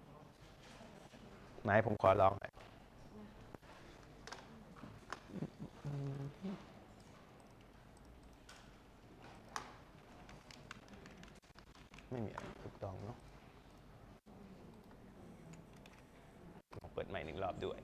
ไหนผมขอลองหน่อยไม่มีถูกต้องเนาะเปิดใหม่1 รอบด้วย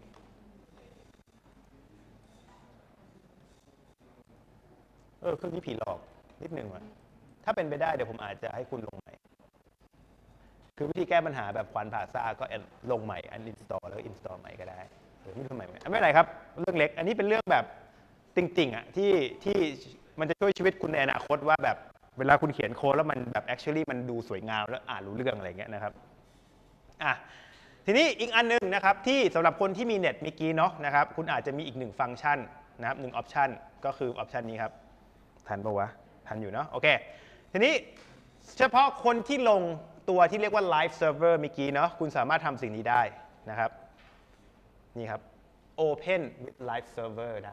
เครื่องนี้ผีหลอกนิดนึงว่ะถ้าเป็นไปได้เดี๋ยวผมอาจจะให้คุณลงใหม่คือวิธีแก้ปัญหาแบบควันผ่าซ่าก็ลงใหม่อัน install แล้ว install ใหม่ก็ได้ไม่ทำไมไม่เป็นไรครับเรื่องเล็กอันนี้เป็นเรื่องแบบจริงๆอ่ะที่มันจะช่วยชีวิตคุณในอนาคตว่าแบบเวลาคุณเขียนโค้ดแล้วมันแบบ actually มันดูสวยงามแล้วอ่านรู้เรื่องอะไรเงี้ยนะครับทีนี้อีกอันนึงนะครับที่สำหรับคนที่มีเน็ตเมื่อกี้เนาะนะครับคุณอาจจะมีอีก1 ฟังก์ชันนะครับ1 ออปชันก็คือออปชันนี้ครับทันปะวะทันอยู่เนาะโอเคทีนี้เฉพาะคนที่ลงตัวที่เรียกว่า Live Server เมื่อกี้เนาะคุณสามารถทำสิ่งนี้ได้นะครับนี่ครับ Open with Live Server ได้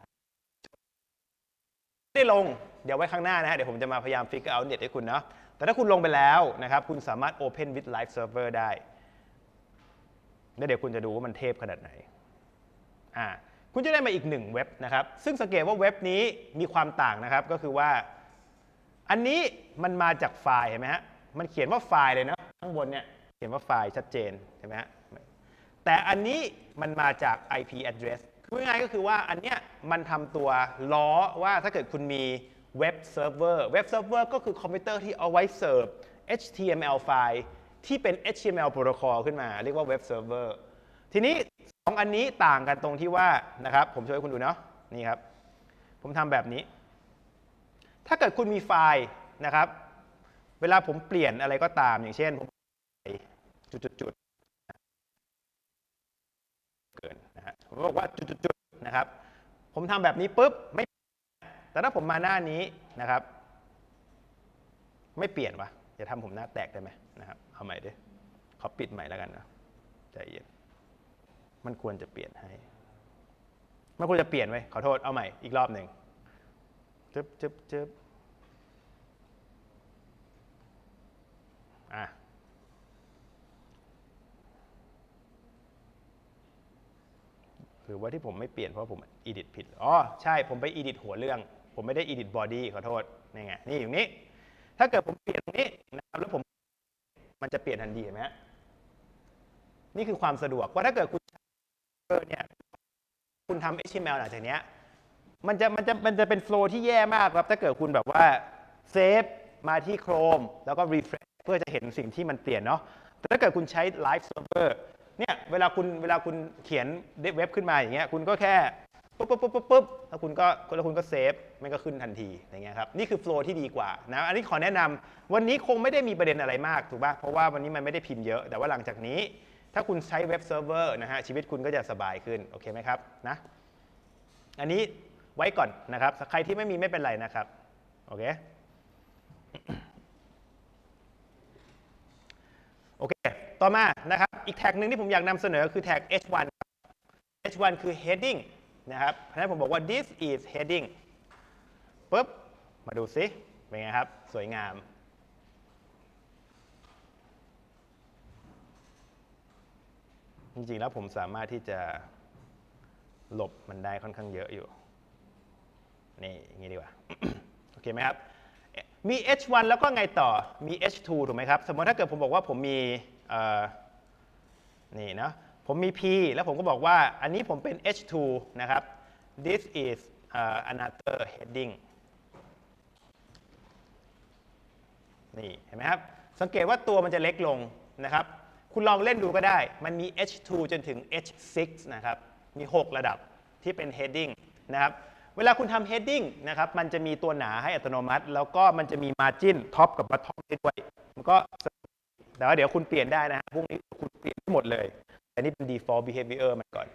ไม่ได้ลงเดี๋ยวไว้ข้างหน้านะฮะเดี๋ยวผมจะมาพยายาม figure out เน็ตให้คุณเนาะแต่ถ้าคุณลงไปแล้วนะครับคุณสามารถ Open with Live Server ได้แล้วเดี๋ยวคุณจะดูว่ามันเทพขนาดไหนคุณจะได้มาอีก1 เว็บนะครับซึ่งสังเกตว่าเว็บนี้มีความต่างนะครับก็คือว่าอันนี้มันมาจากไฟล์เห็นไหมฮะมันเขียนว่าไฟล์เลยนะข้างบนเนี่ยเขียนว่าไฟล์ชัดเจนเห็นไหมฮะแต่อันนี้มันมาจาก IP address คือง่ายก็คือว่าอันเนี้ยมันทำตัวล้อว่าถ้าเกิดคุณมีเว็บเซิร์ฟเวอร์ก็คือคอมพิวเตอร์ที่เอาไว้เสิร์ฟ HTML ไฟล์ที่เป็น HTML protocol ขึ้นมาเรียกว่าเว็บเซิร์ฟเวอร์ทีนี้2 อันนี้ต่างกันตรงที่ว่านะครับผมช่วยคุณดูเนาะนี่ครับผมทำแบบนี้ถ้าเกิดคุณมีไฟล์นะครับเวลาผมเปลี่ยนอะไรก็ตามอย่างเช่นผมจุดเกินนะฮะผมบอกว่าจุดนะครับผมทำแบบนี้ปุ๊บไม่แต่ถ้าผมมาหน้านี้นะครับไม่เปลี่ยนวะอย่าทำผมหน้าแตกได้ไหมนะครับเอาใหม่ดิขอปิดใหม่แล้วกันนะใจเย็นมันควรจะเปลี่ยนให้มันควรจะเปลี่ยนไว้ขอโทษเอาใหม่อีกรอบหนึ่งจึ๊บหรือว่าที่ผมไม่เปลี่ยนเพราะผม edit ผิดใช่ผมไป edit หัวเรื่องผมไม่ได้ edit body ขอโทษนี่ไงนี่อย่างนี้ถ้าเกิดผมเปลี่ยนตรงนี้นะครับแล้วผมมันจะเปลี่ยนทันทีเห็นไหมนี่คือความสะดวกว่าถ้าเกิดคุณเนี่ยคุณทำ HTML หลังจากนี้มันจะเป็นโฟล์ที่แย่มากครับถ้าเกิดคุณแบบว่าเซฟมาที่ Chrome แล้วก็ refresh เพื่อจะเห็นสิ่งที่มันเปลี่ยนเนาะแต่ถ้าเกิดคุณใช้ Live Server เนี่ยเวลาคุณเขียนเว็บขึ้นมาอย่างเงี้ยคุณก็แค่ปุ๊บแล้วคุณก็เซฟมันก็ขึ้นทันทีอย่างเงี้ยครับนี่คือโฟล์ที่ดีกว่านะอันนี้ขอแนะนำวันนี้คงไม่ได้มีประเด็นอะไรมากถูกป่ะเพราะว่าวันนี้มันไม่ได้พิมพ์เยอะแต่ว่าหลังจากนี้ถ้าคุณใช้เว็บเซิร์ฟเวอร์นะฮะชีวิตคุณก็จะสบายขึ้นโอเคไหมครับนะอันนี้ไว้ก่อนนะครับใครที่ไม่มีไม่เป็นไรนะครับโอเคต่อมานะครับอีกแท็กหนึ่งที่ผมอยากนำเสนอคือแท็ก h1 h1 คือ heading นะครับเพราะฉะนั้นผมบอกว่า this is heading ปุ๊บมาดูซิเป็นไงครับสวยงามจริงๆแล้วผมสามารถที่จะหลบมันได้ค่อนข้างเยอะอยู่นี่อย่างนี้ดีกว่า โอเคไหมครับมี h1 แล้วก็ไงต่อมี h2 ถูกไหมครับสมมติถ้าเกิดผมบอกว่าผมมีนี่นะผมมี p แล้วผมก็บอกว่าอันนี้ผมเป็น h2 นะครับ this is another heading นี่เห็นไหมครับสังเกตว่าตัวมันจะเล็กลงนะครับคุณลองเล่นดูก็ได้มันมี H2 จนถึง H6 นะครับมี6ระดับที่เป็น heading นะครับเวลาคุณทำ heading นะครับมันจะมีตัวหนาให้อัตโนมัติแล้วก็มันจะมี margin top กับ bottom ด้วยมันก็แต่ว่าเดี๋ยวคุณเปลี่ยนได้นะฮะพวกนี้คุณเปลี่ยนหมดเลยแต่นี่เป็น default behavior มันก่อน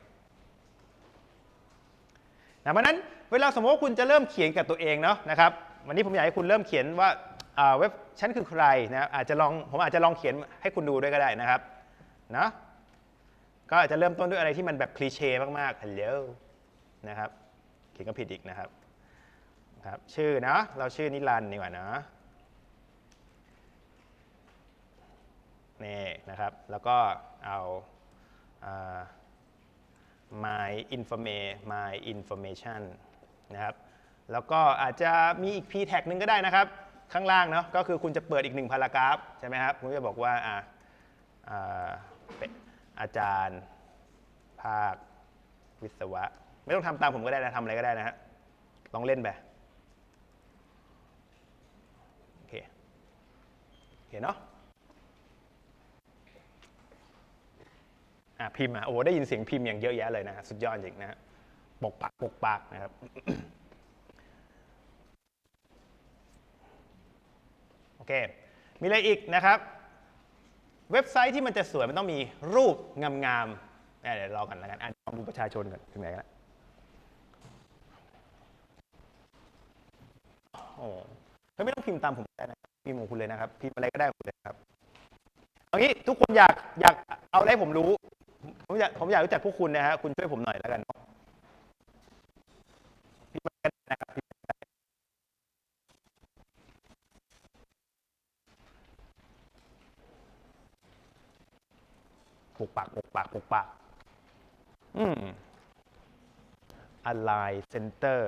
นะเพราะนั้นเวลาสมมติว่าคุณจะเริ่มเขียนกับตัวเองเนาะนะครับวันนี้ผมอยากให้คุณเริ่มเขียนว่าเว็บฉันคือใครนะผมอาจจะลองเขียนให้คุณดูด้วยก็ได้นะครับนะก็อาจจะเริ่มต้นด้วยอะไรที่มันแบบคลีเช่มากๆ hello นะครับเขียนก็ผิดอีกนะครับชื่อนะเราชื่อนิรันดร์ดีกว่านะนี่นะครับแล้วก็เอา my information นะครับแล้วก็อาจจะมีอีก p tag หนึ่งก็ได้นะครับข้างล่างเนาะก็คือคุณจะเปิดอีก1พารากราฟใช่ไหมครับคุณจะบอกว่าอาจารย์ภาควิศวะไม่ต้องทำตามผมก็ได้นะทำอะไรก็ได้นะฮะลองเล่นไปโอเคเนาะพิมพ์โอ้โหได้ยินเสียงพิมพ์อย่างเยอะแยะเลยนะฮะสุดยอดจริงนะฮะปกปักนะครับ โอเคมีอะไรอีกนะครับเว็บไซต์ที่มันจะสวยมันต้องมีรูปงามๆเดี๋ยวรอกันแล้วกันลองดูประชาชนก่อนถึงไหนกันโอ้ไม่ต้องพิมพ์ตามผมได้นะพิมพ์ของคุณเลยนะครับพิมพ์อะไรก็ได้คุณเลยครับเอางี้ทุกคนอยากเอาอะไรผมรู้ผมอยากรู้จักพวกคุณนะฮะคุณช่วยผมหน่อยแล้วกันพิมพ์อะไรก็ได้นะครับปกปักAlign Center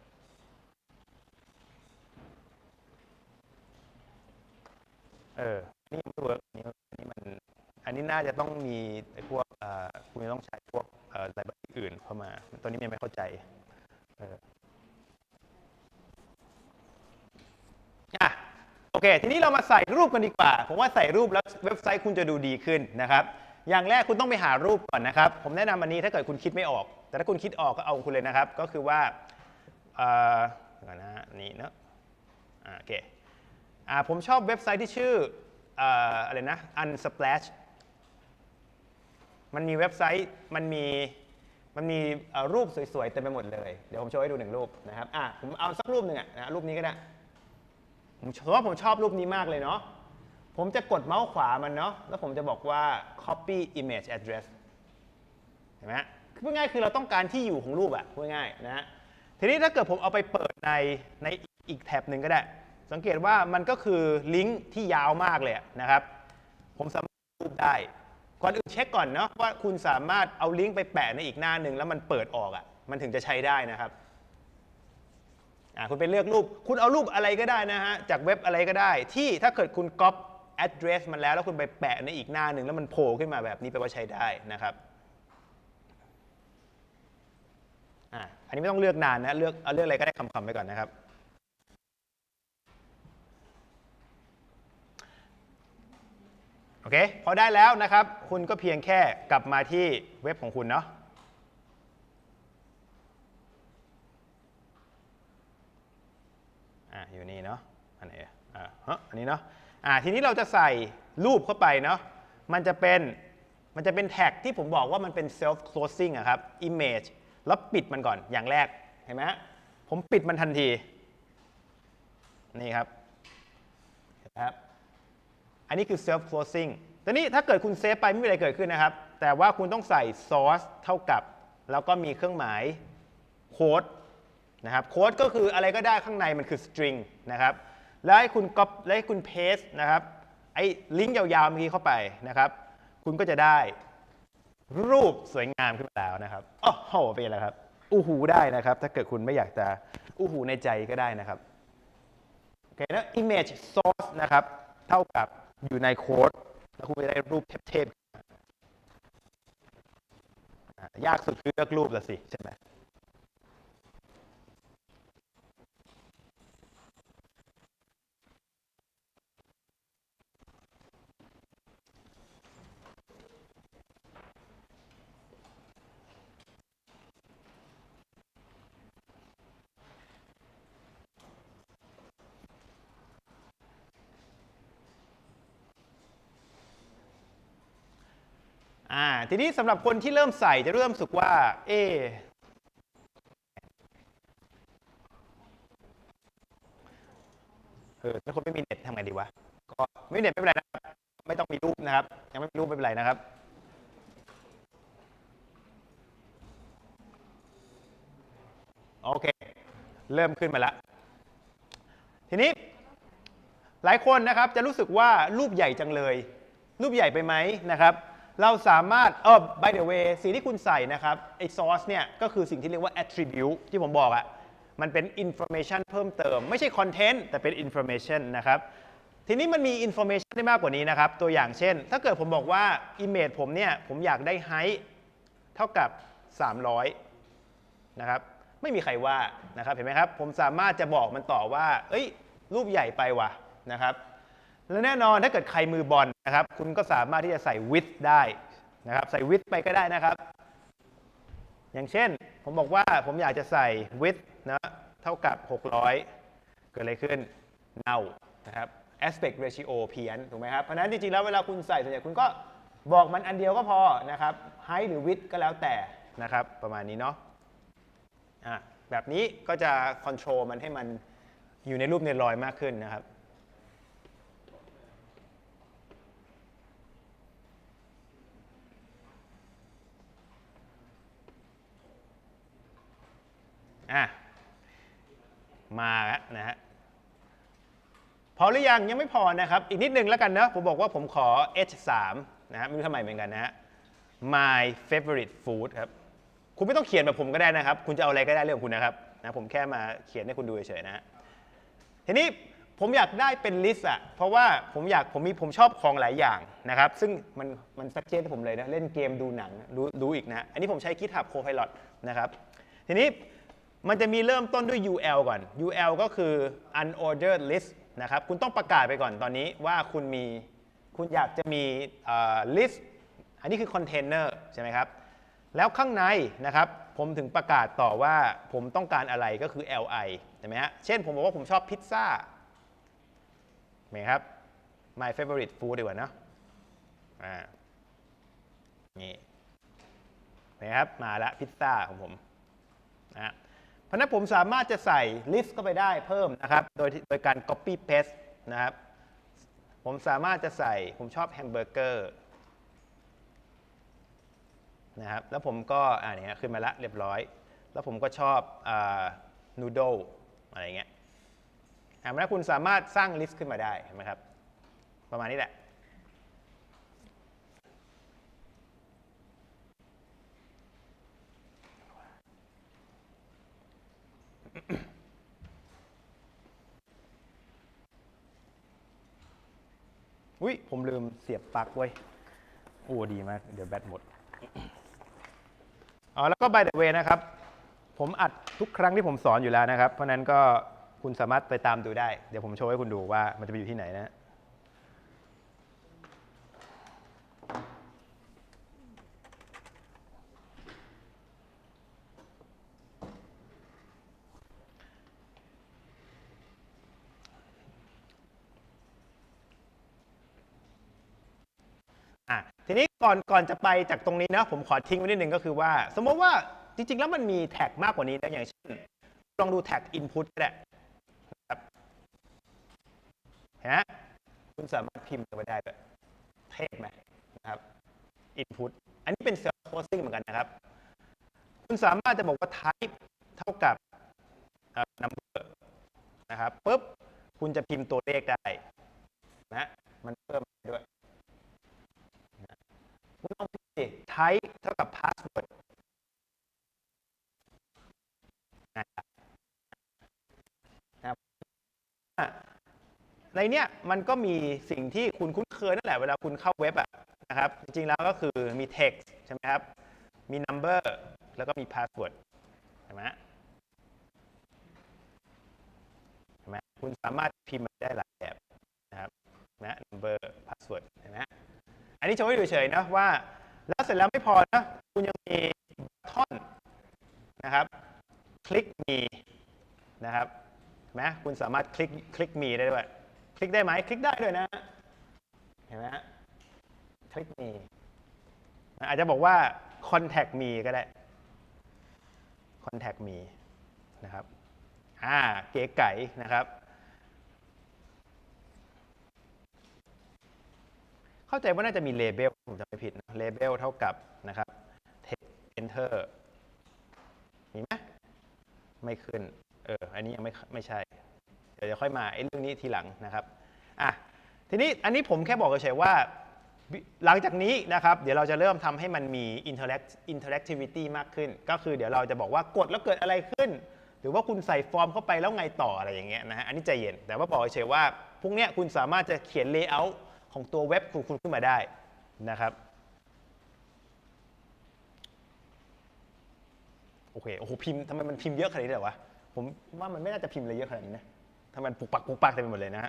นี่ไม่เวิร์กอันนี้น่าจะต้องมีไอ้พวกคุณจะต้องใช้พวกไลบรารีอื่นเข้ามาตอนนี้ไม่เข้าใจโอเคทีนี้เรามาใส่รูปกันดีกว่าผมว่าใส่รูปแล้วเว็บไซต์คุณจะดูดีขึ้นนะครับอย่างแรกคุณต้องไปหารูปก่อนนะครับผมแนะนำอันนี้ถ้าเกิดคุณคิดไม่ออกแต่ถ้าคุณคิดออกก็เอาคุณเลยนะครับก็คือว่าก่อนนะนี่เนาะโอเคผมชอบเว็บไซต์ที่ชื่ออะไรนะ Unsplash มันมีเว็บไซต์มันมีรูปสวยๆเต็มไปหมดเลยเดี๋ยวผมโชว์ให้ดู1รูปนะครับผมเอาสักรูปหนึ่งนะรูปนี้ก็ได้ผมชอบรูปนี้มากเลยเนาะผมจะกดเมาส์ขวามันเนาะแล้วผมจะบอกว่า copy image address เห็นไหมคือพูดง่ายคือเราต้องการที่อยู่ของรูปพูดง่ายนะฮะทีนี้ถ้าเกิดผมเอาไปเปิดในอีกแท็บหนึ่งก็ได้สังเกตว่ามันก็คือลิงก์ที่ยาวมากเลยนะครับผมสามารถรูปได้ก่อนอื่นเช็คก่อนเนาะว่าคุณสามารถเอาลิงก์ไปแปะในอีกหน้าหนึ่งแล้วมันเปิดออกมันถึงจะใช้ได้นะครับคุณไปเลือกรูปคุณเอารูปอะไรก็ได้นะฮะจากเว็บอะไรก็ได้ที่ถ้าเกิดคุณ copy address มันแล้วคุณไปแปะในอีกหน้าหนึ่งแล้วมันโผล่ขึ้นมาแบบนี้แปลว่าใช้ได้นะครับอันนี้ไม่ต้องเลือกนานนะเลือกอะไรก็ได้คำๆไปก่อนนะครับโอเคพอได้แล้วนะครับคุณก็เพียงแค่กลับมาที่เว็บของคุณเนาะอยู่นี่เนาะอันไหนอันนี้เนาะทีนี้เราจะใส่รูปเข้าไปเนาะมันจะเป็นแท็กที่ผมบอกว่ามันเป็น self closing ครับ image แล้วปิดมันก่อนอย่างแรกเห็นไหมผมปิดมันทันทีนี่ครับอันนี้คือ self closing แต่นี่ถ้าเกิดคุณเซฟไปไม่มีอะไรเกิดขึ้นนะครับแต่ว่าคุณต้องใส่ source เท่ากับแล้วก็มีเครื่องหมายโค้ดนะครับโค้ดก็คืออะไรก็ได้ข้างในมันคือ string นะครับแล้วให้คุณ copy แล้วให้คุณ paste นะครับไอ้ลิงก์ยาวๆเมื่อกี้เข้าไปนะครับคุณก็จะได้รูปสวยงามขึ้นมาแล้วนะครับโอ้โหเป็นอะไรครับอู้หูได้นะครับถ้าเกิดคุณไม่อยากจะอู้หูในใจก็ได้นะครับโอเคแล้ว image source นะครับเท่ากับอยู่ในโค้ดแล้วคุณจะได้รูปเทพๆยากสุดคือเลือกรูปละสิใช่ไหมทีนี้สำหรับคนที่เริ่มใส่จะเริ่มรู้สึกว่าถ้าคนไม่มีเน็ตทำไงดีวะก็ไม่มีเน็ตไม่เป็นไรนะครับไม่ต้องมีรูปนะครับยังไม่มีรูปไม่เป็นไรนะครับโอเคเริ่มขึ้นมาแล้วทีนี้หลายคนนะครับจะรู้สึกว่ารูปใหญ่จังเลยรูปใหญ่ไปไหมนะครับเราสามารถby the way สิ่งที่คุณใส่นะครับไอ้ source เนี่ยก็คือสิ่งที่เรียกว่า attribute ที่ผมบอกมันเป็น information เพิ่มเติมไม่ใช่ content แต่เป็น information นะครับทีนี้มันมี information ได้มากกว่านี้นะครับตัวอย่างเช่นถ้าเกิดผมบอกว่า image ผมเนี่ยผมอยากได้ height เท่ากับ300นะครับไม่มีใครว่านะครับเห็นไหมครับผมสามารถจะบอกมันต่อว่ารูปใหญ่ไปว่ะนะครับและแน่นอนถ้าเกิดใครมือบอลนะครับคุณก็สามารถที่จะใส่ width ได้นะครับใส่ width ไปก็ได้นะครับอย่างเช่นผมบอกว่าผมอยากจะใส่ width นะเท่ากับ600เกิดอะไรขึ้น null นะครับ aspect ratio เพี้ยนถูกไหมครับเพราะฉะนั้นจริงๆแล้วเวลาคุณใส่ส่วนใหญ่คุณก็บอกมันอันเดียวก็พอนะครับ height หรือ width ก็แล้วแต่นะครับประมาณนี้เนาะแบบนี้ก็จะ control มันให้มันอยู่ในรูปเนรอยมากขึ้นนะครับมาแล้วนะฮะพอหรือยังยังไม่พอนะครับอีกนิดนึงแล้วกันนะผมบอกว่าผมขอ H3 นะฮะไม่รู้ทำไมเหมือนกันนะฮะ my favorite food ครับคุณไม่ต้องเขียนแบบผมก็ได้นะครับคุณจะเอาอะไรก็ได้เรื่องของคุณนะครับนะผมแค่มาเขียนให้คุณดูเฉยๆนะทีนี้ผมอยากได้เป็นลิสต์เพราะว่าผมชอบของหลายอย่างนะครับซึ่งมันซักเจนให้ผมเลยนะเล่นเกมดูหนังรู้อีกนะอันนี้ผมใช้ GitHub Copilot นะครับทีนี้มันจะมีเริ่มต้นด้วย UL ก่อน UL ก็คือ unordered list นะครับคุณต้องประกาศไปก่อนตอนนี้ว่าคุณอยากจะมีlist อันนี้คือ container ใช่ไหมครับแล้วข้างในนะครับผมถึงประกาศต่อว่าผมต้องการอะไรก็คือ li ใช่ไหมฮะเช่นผมบอกว่าผมชอบพิซซ่าเห็นไหมครับ my favorite food ดีกว่านะนี่เห็นไหมครับมาแล้วพิซซ่าของผมนะเพราะนั้นผมสามารถจะใส่ list เข้าไปได้เพิ่มนะครับโดยการ copy paste นะครับผมสามารถจะใส่ผมชอบแฮมเบอร์เกอร์นะครับแล้วผมก็เนี่ยขึ้นมาละเรียบร้อยแล้วผมก็ชอบนูโดลอะไรเงี้ยแล้วคุณสามารถสร้างลิสต์ขึ้นมาได้เห็นไหมครับประมาณนี้แหละอุ๊ยผมลืมเสียบปลั๊กไว้โอ้ดีมากเดี๋ยวแบตหมดแล้วก็ by the way นะครับผมอัดทุกครั้งที่ผมสอนอยู่แล้วนะครับเพราะนั้นก็คุณสามารถไปตามดูได้เดี๋ยวผมโชว์ให้คุณดูว่ามันจะไปอยู่ที่ไหนนะทีนี้ก่อนจะไปจากตรงนี้นะผมขอทิ้งไว้นิดนึงก็คือว่าสมมติว่าจริงๆแล้วมันมีแท็กมากกว่านี้นะอย่างเช่นลองดูแท็ก input ก็ได้ครับเห็นไหมคุณสามารถพิมพ์ไปได้ด้วยเท่ไหมนะครับ input อันนี้เป็น self hosting เหมือนกันนะครับคุณสามารถจะบอกว่า type เท่ากับ number นะครับปุ๊บคุณจะพิมพ์ตัวเลขได้นะมันเพิ่มด้วยคุณลองพิมพ์ type เท่ากับ password นะครับในเนี้ยมันก็มีสิ่งที่คุณคุ้นเคยนั่นแหละเวลาคุณเข้าเว็บนะครับจริงๆแล้วก็คือมี text ใช่ไหมครับมี number แล้วก็มี password ใช่ไหมคุณสามารถพิมพ์ได้หลายแบบนะครับนะ number password เห็นไหมอันนี้โชว์ให้ดูเฉยๆนะว่าแล้วเสร็จแล้วไม่พอนะคุณยังมีบัตทอนนะครับคลิกมีนะครับเห็นไหมคุณสามารถคลิกมีได้ด้วยคลิกได้ไหมคลิกได้ด้วยนะเห็นไหมคลิกมีอาจจะบอกว่า contact me ก็ได้ contact me นะครับเก๋ไก๋นะครับเข้าใจว่าน่าจะมี label ผมจำไม่ผิดนะ label เท่ากับนะครับ text enter มีไหมไม่ขึ้นอันนี้ยังไม่ใช่เดี๋ยวค่อยมาเรื่องนี้ทีหลังนะครับทีนี้อันนี้ผมแค่บอกเฉยๆว่าหลังจากนี้นะครับเดี๋ยวเราจะเริ่มทำให้มันมี interactivity มากขึ้นก็คือเดี๋ยวเราจะบอกว่ากดแล้วเกิดอะไรขึ้นหรือว่าคุณใส่ฟอร์มเข้าไปแล้วไงต่ออะไรอย่างเงี้ยนะฮะอันนี้ใจเย็นแต่ว่าบอกเฉยๆว่าพวกเนี้ยคุณสามารถจะเขียน layout ของตัวเว็บของคุณขึ้นมาได้นะครับโอเคโอ้โหพิมพ์ทำไมมันพิมพ์เยอะขนาดนี้เลยวะผมว่ามันไม่น่าจะพิมพ์อะไรเยอะขนาดนี้นะทำไมมันปุกปักเต็มไปหมดเลยนะฮะ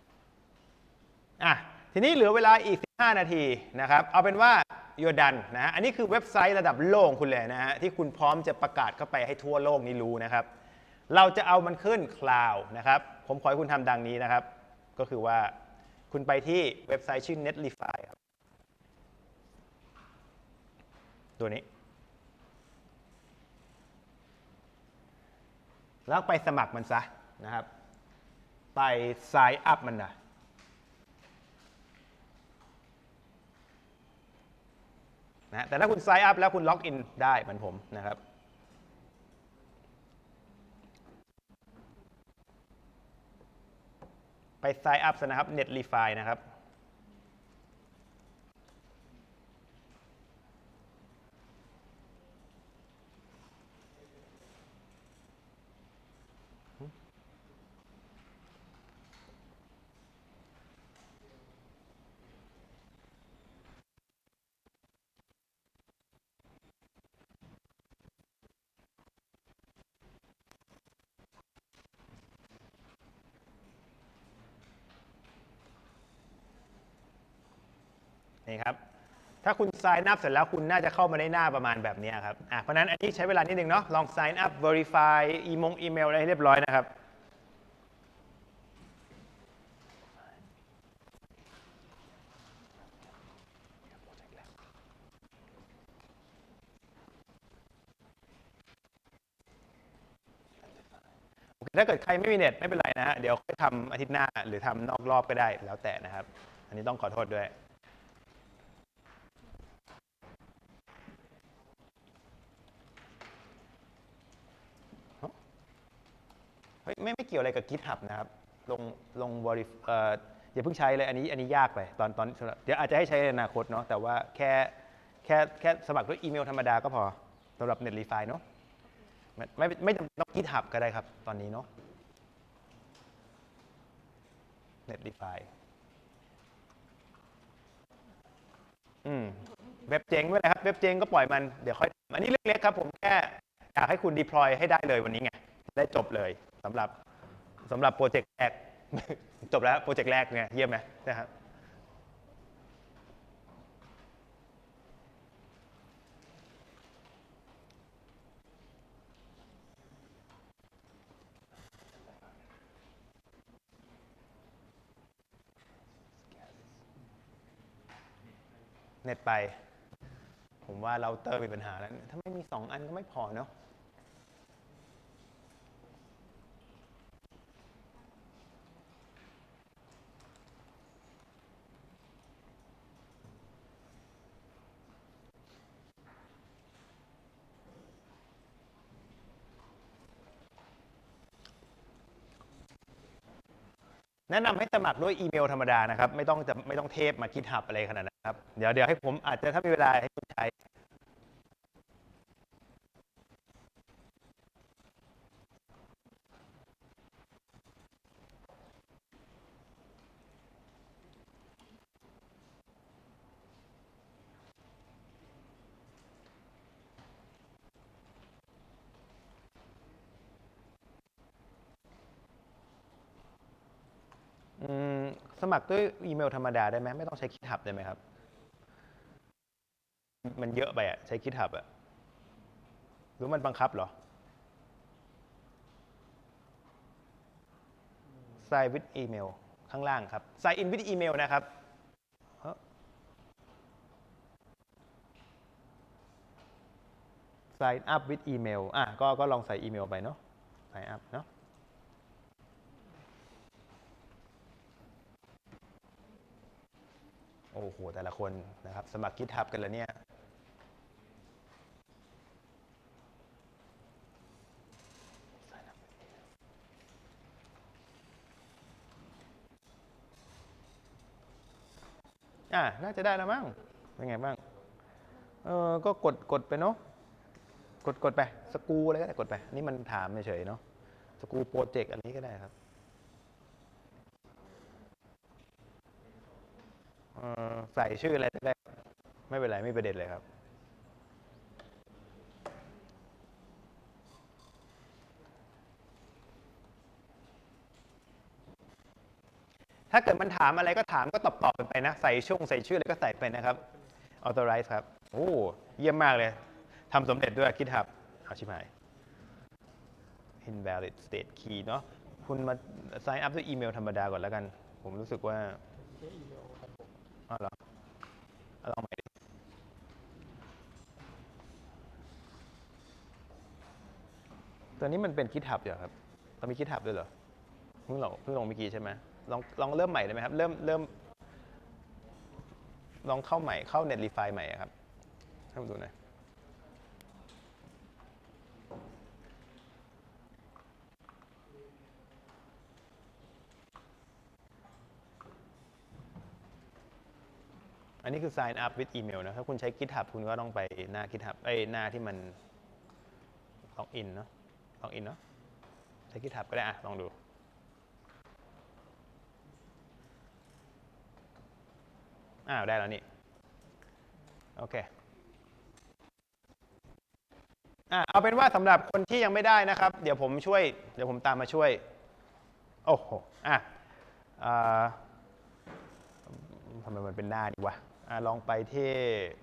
ทีนี้เหลือเวลาอีก15นาทีนะครับเอาเป็นว่าyou're done นะฮะอันนี้คือเว็บไซต์ระดับโลกคุณเลยนะฮะที่คุณพร้อมจะประกาศเข้าไปให้ทั่วโลกนี้รู้นะครับเราจะเอามันขึ้นคลาวด์นะครับผมขอให้คุณทำดังนี้นะครับก็คือว่าคุณไปที่เว็บไซต์ชื่อ Netlify ครับตัวนี้แล้วไปสมัครมันซะนะครับไป sign up มันนะแต่ถ้าคุณ sign up แล้วคุณล็อกอินได้เหมือนผมนะครับไป sign up ซะนะครับ Netlify นะครับนี่ครับถ้าคุณ sign up เสร็จแล้วคุณน่าจะเข้ามาในหน้าประมาณแบบนี้ครับเพราะนั้นอันนี้ใช้เวลานิดนึงเนาะลอง sign up verify อีเมลอะไรให้เรียบร้อยนะครับถ้าเกิดใครไม่มีเน็ตไม่เป็นไรนะฮะเดี๋ยวค่อยทำอาทิตย์หน้าหรือทำนอกรอบก็ได้แล้วแต่นะครับอันนี้ต้องขอโทษด้วยไม่เกี่ยวอะไรกับ GitHub นะครับลงอย่าเพิ่งใช้เลยอันนี้ยากไปตอนเดี๋ยวอาจจะให้ใช้ในอนาคตเนาะแต่ว่าแค่สมัครด้วยอีเมลธรรมดาก็พอสำหรับ Netlify เนาะไม่ต้อง GitHub ก็ได้ครับตอนนี้เนาะ Netlify เว็บเจ๊งด้วยนะครับเว็บเจ๊งก็ปล่อยมันเดี๋ยวค่อยอันนี้เรื่องเล็กครับผมแค่อยากให้คุณ deploy ให้ได้เลยวันนี้ไงได้จบเลยสำหรับโปรเจกต์แรกจบแล้วโปรเจกต์แรกไงเยี่ยมไหมนะครับเน็ตไปผมว่าเราเตอร์มีปัญหาแล้วถ้าไม่มี2 อันก็ไม่พอเนาะแนะนำให้สมัครด้วยอีเมลธรรมดานะครับไม่ต้องเทปมาGitHubอะไรขนาดนั้นครับเดี๋ยวให้ผมอาจจะถ้ามีเวลาให้คุณใช้สมัครด้วยอีเมลธรรมดาได้ไหมไม่ต้องใช้GitHubได้ไหมครับมันเยอะไปใช้GitHubหรือมันบังคับเหรอ sign with email ข้างล่างครับ sign in with email นะครับ sign up with email ก็ลองใส่อีเมลไปเนาะ sign up เนาะโอ้โหแต่ละคนนะครับสมัคร GitHub กันแล้วเนี่ยน่าจะได้แล้วมั้งเป็นไงบ้างก็กดไปเนาะกดไปสกูอะไรก็ได้กดไปนี่มันถามเฉยๆเนาะสกูโปรเจกต์อันนี้ก็ได้ครับใส่ชื่ออะไรได้ไม่เป็นไรไม่ประเด็นเลยครับถ้าเกิดมันถามอะไรก็ถามก็ตอบไปนะใส่ชื่ออะไรก็ใส่ไปนะครับ authorize ครับโอ้เยี่ยมมากเลยทำสำเร็จด้วย GitHub เอาชิบหาย invalid state key เนาะคุณมา sign up ด้วยอีเมลธรรมดาก่อนแล้วกันผมรู้สึกว่าเหรอลองใหม่ดิตัวนี้มันเป็น GitHub อยู่ครับเรามี GitHub ด้วยเหรอเพิ่งลงเมื่อกี้ใช่ไหมลองเริ่มใหม่ได้ไหมครับเริ่มลองเข้าใหม่เข้า Netlify ใหม่ครับให้ผมดูหน่อยอันนี้คือ sign up with email นะถ้าคุณใช้ GitHub คุณก็ต้องไปหน้า GitHub หน้าที่มัน login เนาะ login เนาะใช้ GitHub ก็ได้ลองดูได้แล้วนี่โอเคเอาเป็นว่าสำหรับคนที่ยังไม่ได้นะครับเดี๋ยวผมตามมาช่วยโอ้โหทำไมมันเป็นหน้าดีวะลองไปที่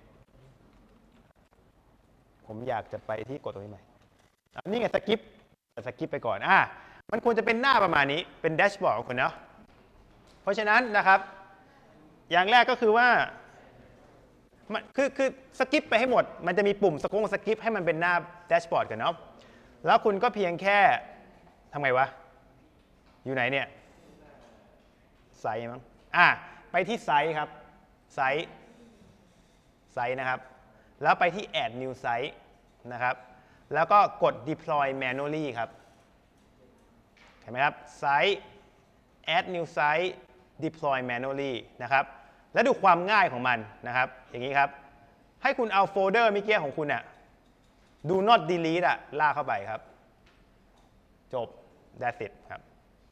ผมอยากจะไปที่กดตรงนี้ใหม่นี่ไงสกิปไปก่อนมันควรจะเป็นหน้าประมาณนี้เป็นแดชบอร์ดของคุณเนาะเพราะฉะนั้นนะครับอย่างแรกก็คือว่าคือสกิปไปให้หมดมันจะมีปุ่มสกิปให้มันเป็นหน้าแดชบอร์ดกันเนาะแล้วคุณก็เพียงแค่ทำไงวะอยู่ไหนเนี่ยไซต์มั้งไปที่ไซต์ครับไซต์นะครับแล้วไปที่ add new site นะครับแล้วก็กด deploy manually ครับเห็นไหมครับ site add new site deploy manually นะครับแล้วดูความง่ายของมันนะครับอย่างนี้ครับให้คุณเอาโฟลเดอร์เมื่อกี้ของคุณdo not delete ลากเข้าไปครับจบ that's it ครับ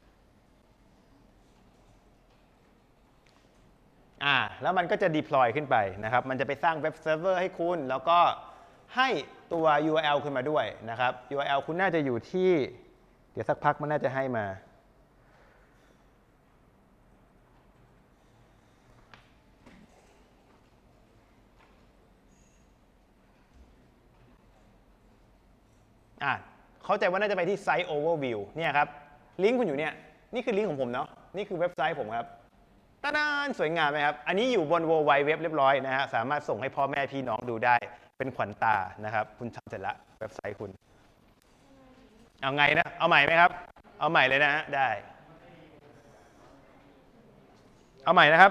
แล้วมันก็จะ deploy ขึ้นไปนะครับมันจะไปสร้างเว็บเซิร์ฟเวอร์ให้คุณแล้วก็ให้ตัว URL ขึ้นมาด้วยนะครับ URL คุณน่าจะอยู่ที่เดี๋ยวสักพักมันน่าจะให้มาเข้าใจว่าน่าจะไปที่ Site Overview เนี่ยครับลิงก์คุณอยู่เนี่ยนี่คือลิงก์ของผมเนาะนี่คือเว็บไซต์ผมครับตาดานสวยงามไหมครับอันนี้อยู่บน World Wide Web เรียบร้อยนะฮะสามารถส่งให้พ่อแม่พี่น้องดูได้เป็นขวัญตานะครับคุณทำเสร็จละเว็บไซต์คุณเอาไงนะเอาใหม่ไหมครับเอาใหม่เลยนะฮะได้เอาใหม่นะครับ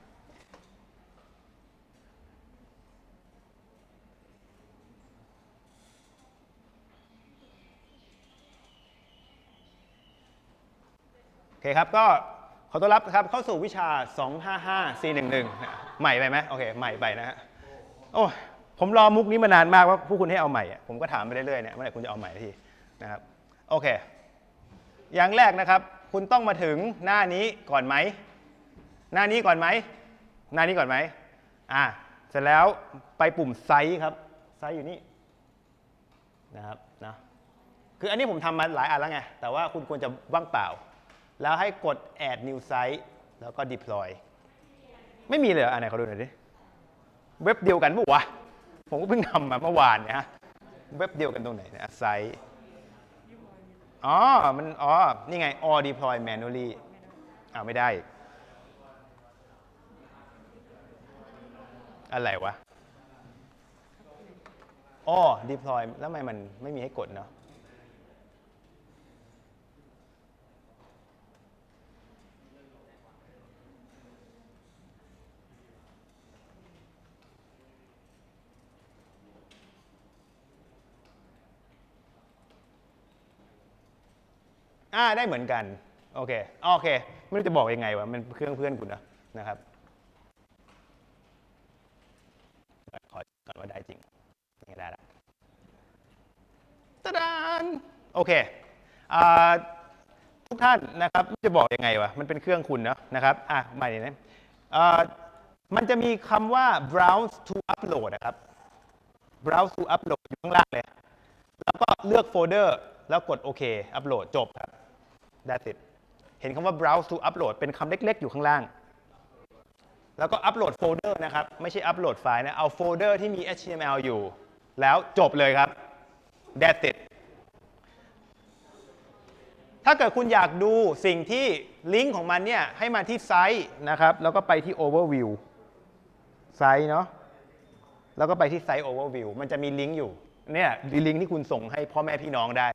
โอเคครับก็ขอต้อนรับครับเข้าสู่วิชา 255C11 ใหม่ไปไหมโอเคใหม่ไปนะฮะโอ้ผมรอมุกนี้มานานมากว่าผู้คุณให้เอาใหม่ผมก็ถามไปเรื่อยๆเนี่ยเมื่อไหร่คุณจะเอาใหม่ทีนะครับโอเคอย่างแรกนะครับคุณต้องมาถึงหน้านี้ก่อนไหมหน้านี้ก่อนไหมหน้านี้ก่อนไหมเสร็จแล้วไปปุ่มไซส์ครับไซส์อยู่นี่นะครับนะคืออันนี้ผมทำมาหลายอันแล้วไงแต่ว่าคุณควรจะว่างเปล่าแล้วให้กด add new site แล้วก็ deploy ไม่มีเลยไหนขอดูหน่อยดิเว็บเดียวกันปะวะผมก็เพิ่งทำมาเมื่อวานเนี่ยเว็บเดียวกันตรงไหนเนี่ยไซต์นี่ไง or deploy manually ไม่ได้อะไรวะอ๋อ deploy แล้วทำไมมันไม่มีให้กดเนาะได้เหมือนกันโอเคโอเคไม่รู้จะบอกยังไงวะมันเครื่องเพื่อนคุณนะครับขอก่อนว่าได้จริงนี่ได้ละตะดานโอเคทุกท่านนะครับจะบอกยังไงวะมันเป็นเครื่องคุณนะครับใหม่นะมันจะมีคำว่า browse to upload นะครับ browse to upload อยู่ข้างล่างเลยแล้วก็เลือกโฟลเดอร์แล้วกดโอเคอัปโหลดจบครับ that's it เห็นคำว่า browse to upload เป็นคำเล็กๆอยู่ข้างล่าง แล้วก็อัปโหลดโฟลเดอร์นะครับไม่ใช่อัปโหลดไฟล์นะเอาโฟลเดอร์ที่มี HTML อยู่แล้วจบเลยครับ that's it ถ้าเกิดคุณอยากดูสิ่งที่ลิงก์ของมันเนี่ยให้มาที่ไซต์นะครับแล้วก็ไปที่ overview ไซต์เนาะแล้วก็ไปที่ไซต์ overview มันจะมีลิงก์อยู่เนี่ยลิงก์ที่คุณส่งให้พ่อแม่พี่น้องได้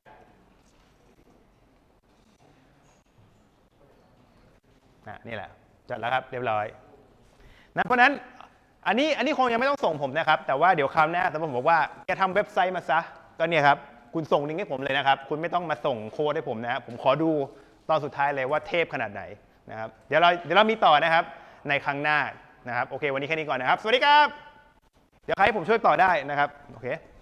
นี่แหละจัดแล้วครับเรียบร้อยนะเพราะนั้นอันนี้คงยังไม่ต้องส่งผมนะครับแต่ว่าเดี๋ยวคราวหน้าสมมติผมบอกว่าแกทำเว็บไซต์มาซะก็เนี่ยครับคุณส่งลิงก์ให้ผมเลยนะครับคุณไม่ต้องมาส่งโค้ดให้ผมนะครับผมขอดูตอนสุดท้ายเลยว่าเทพขนาดไหนนะครับเดี๋ยวเรามีต่อนะครับในครั้งหน้านะครับโอเควันนี้แค่นี้ก่อนนะครับสวัสดีครับเดี๋ยวใครผมช่วยต่อได้นะครับโอเค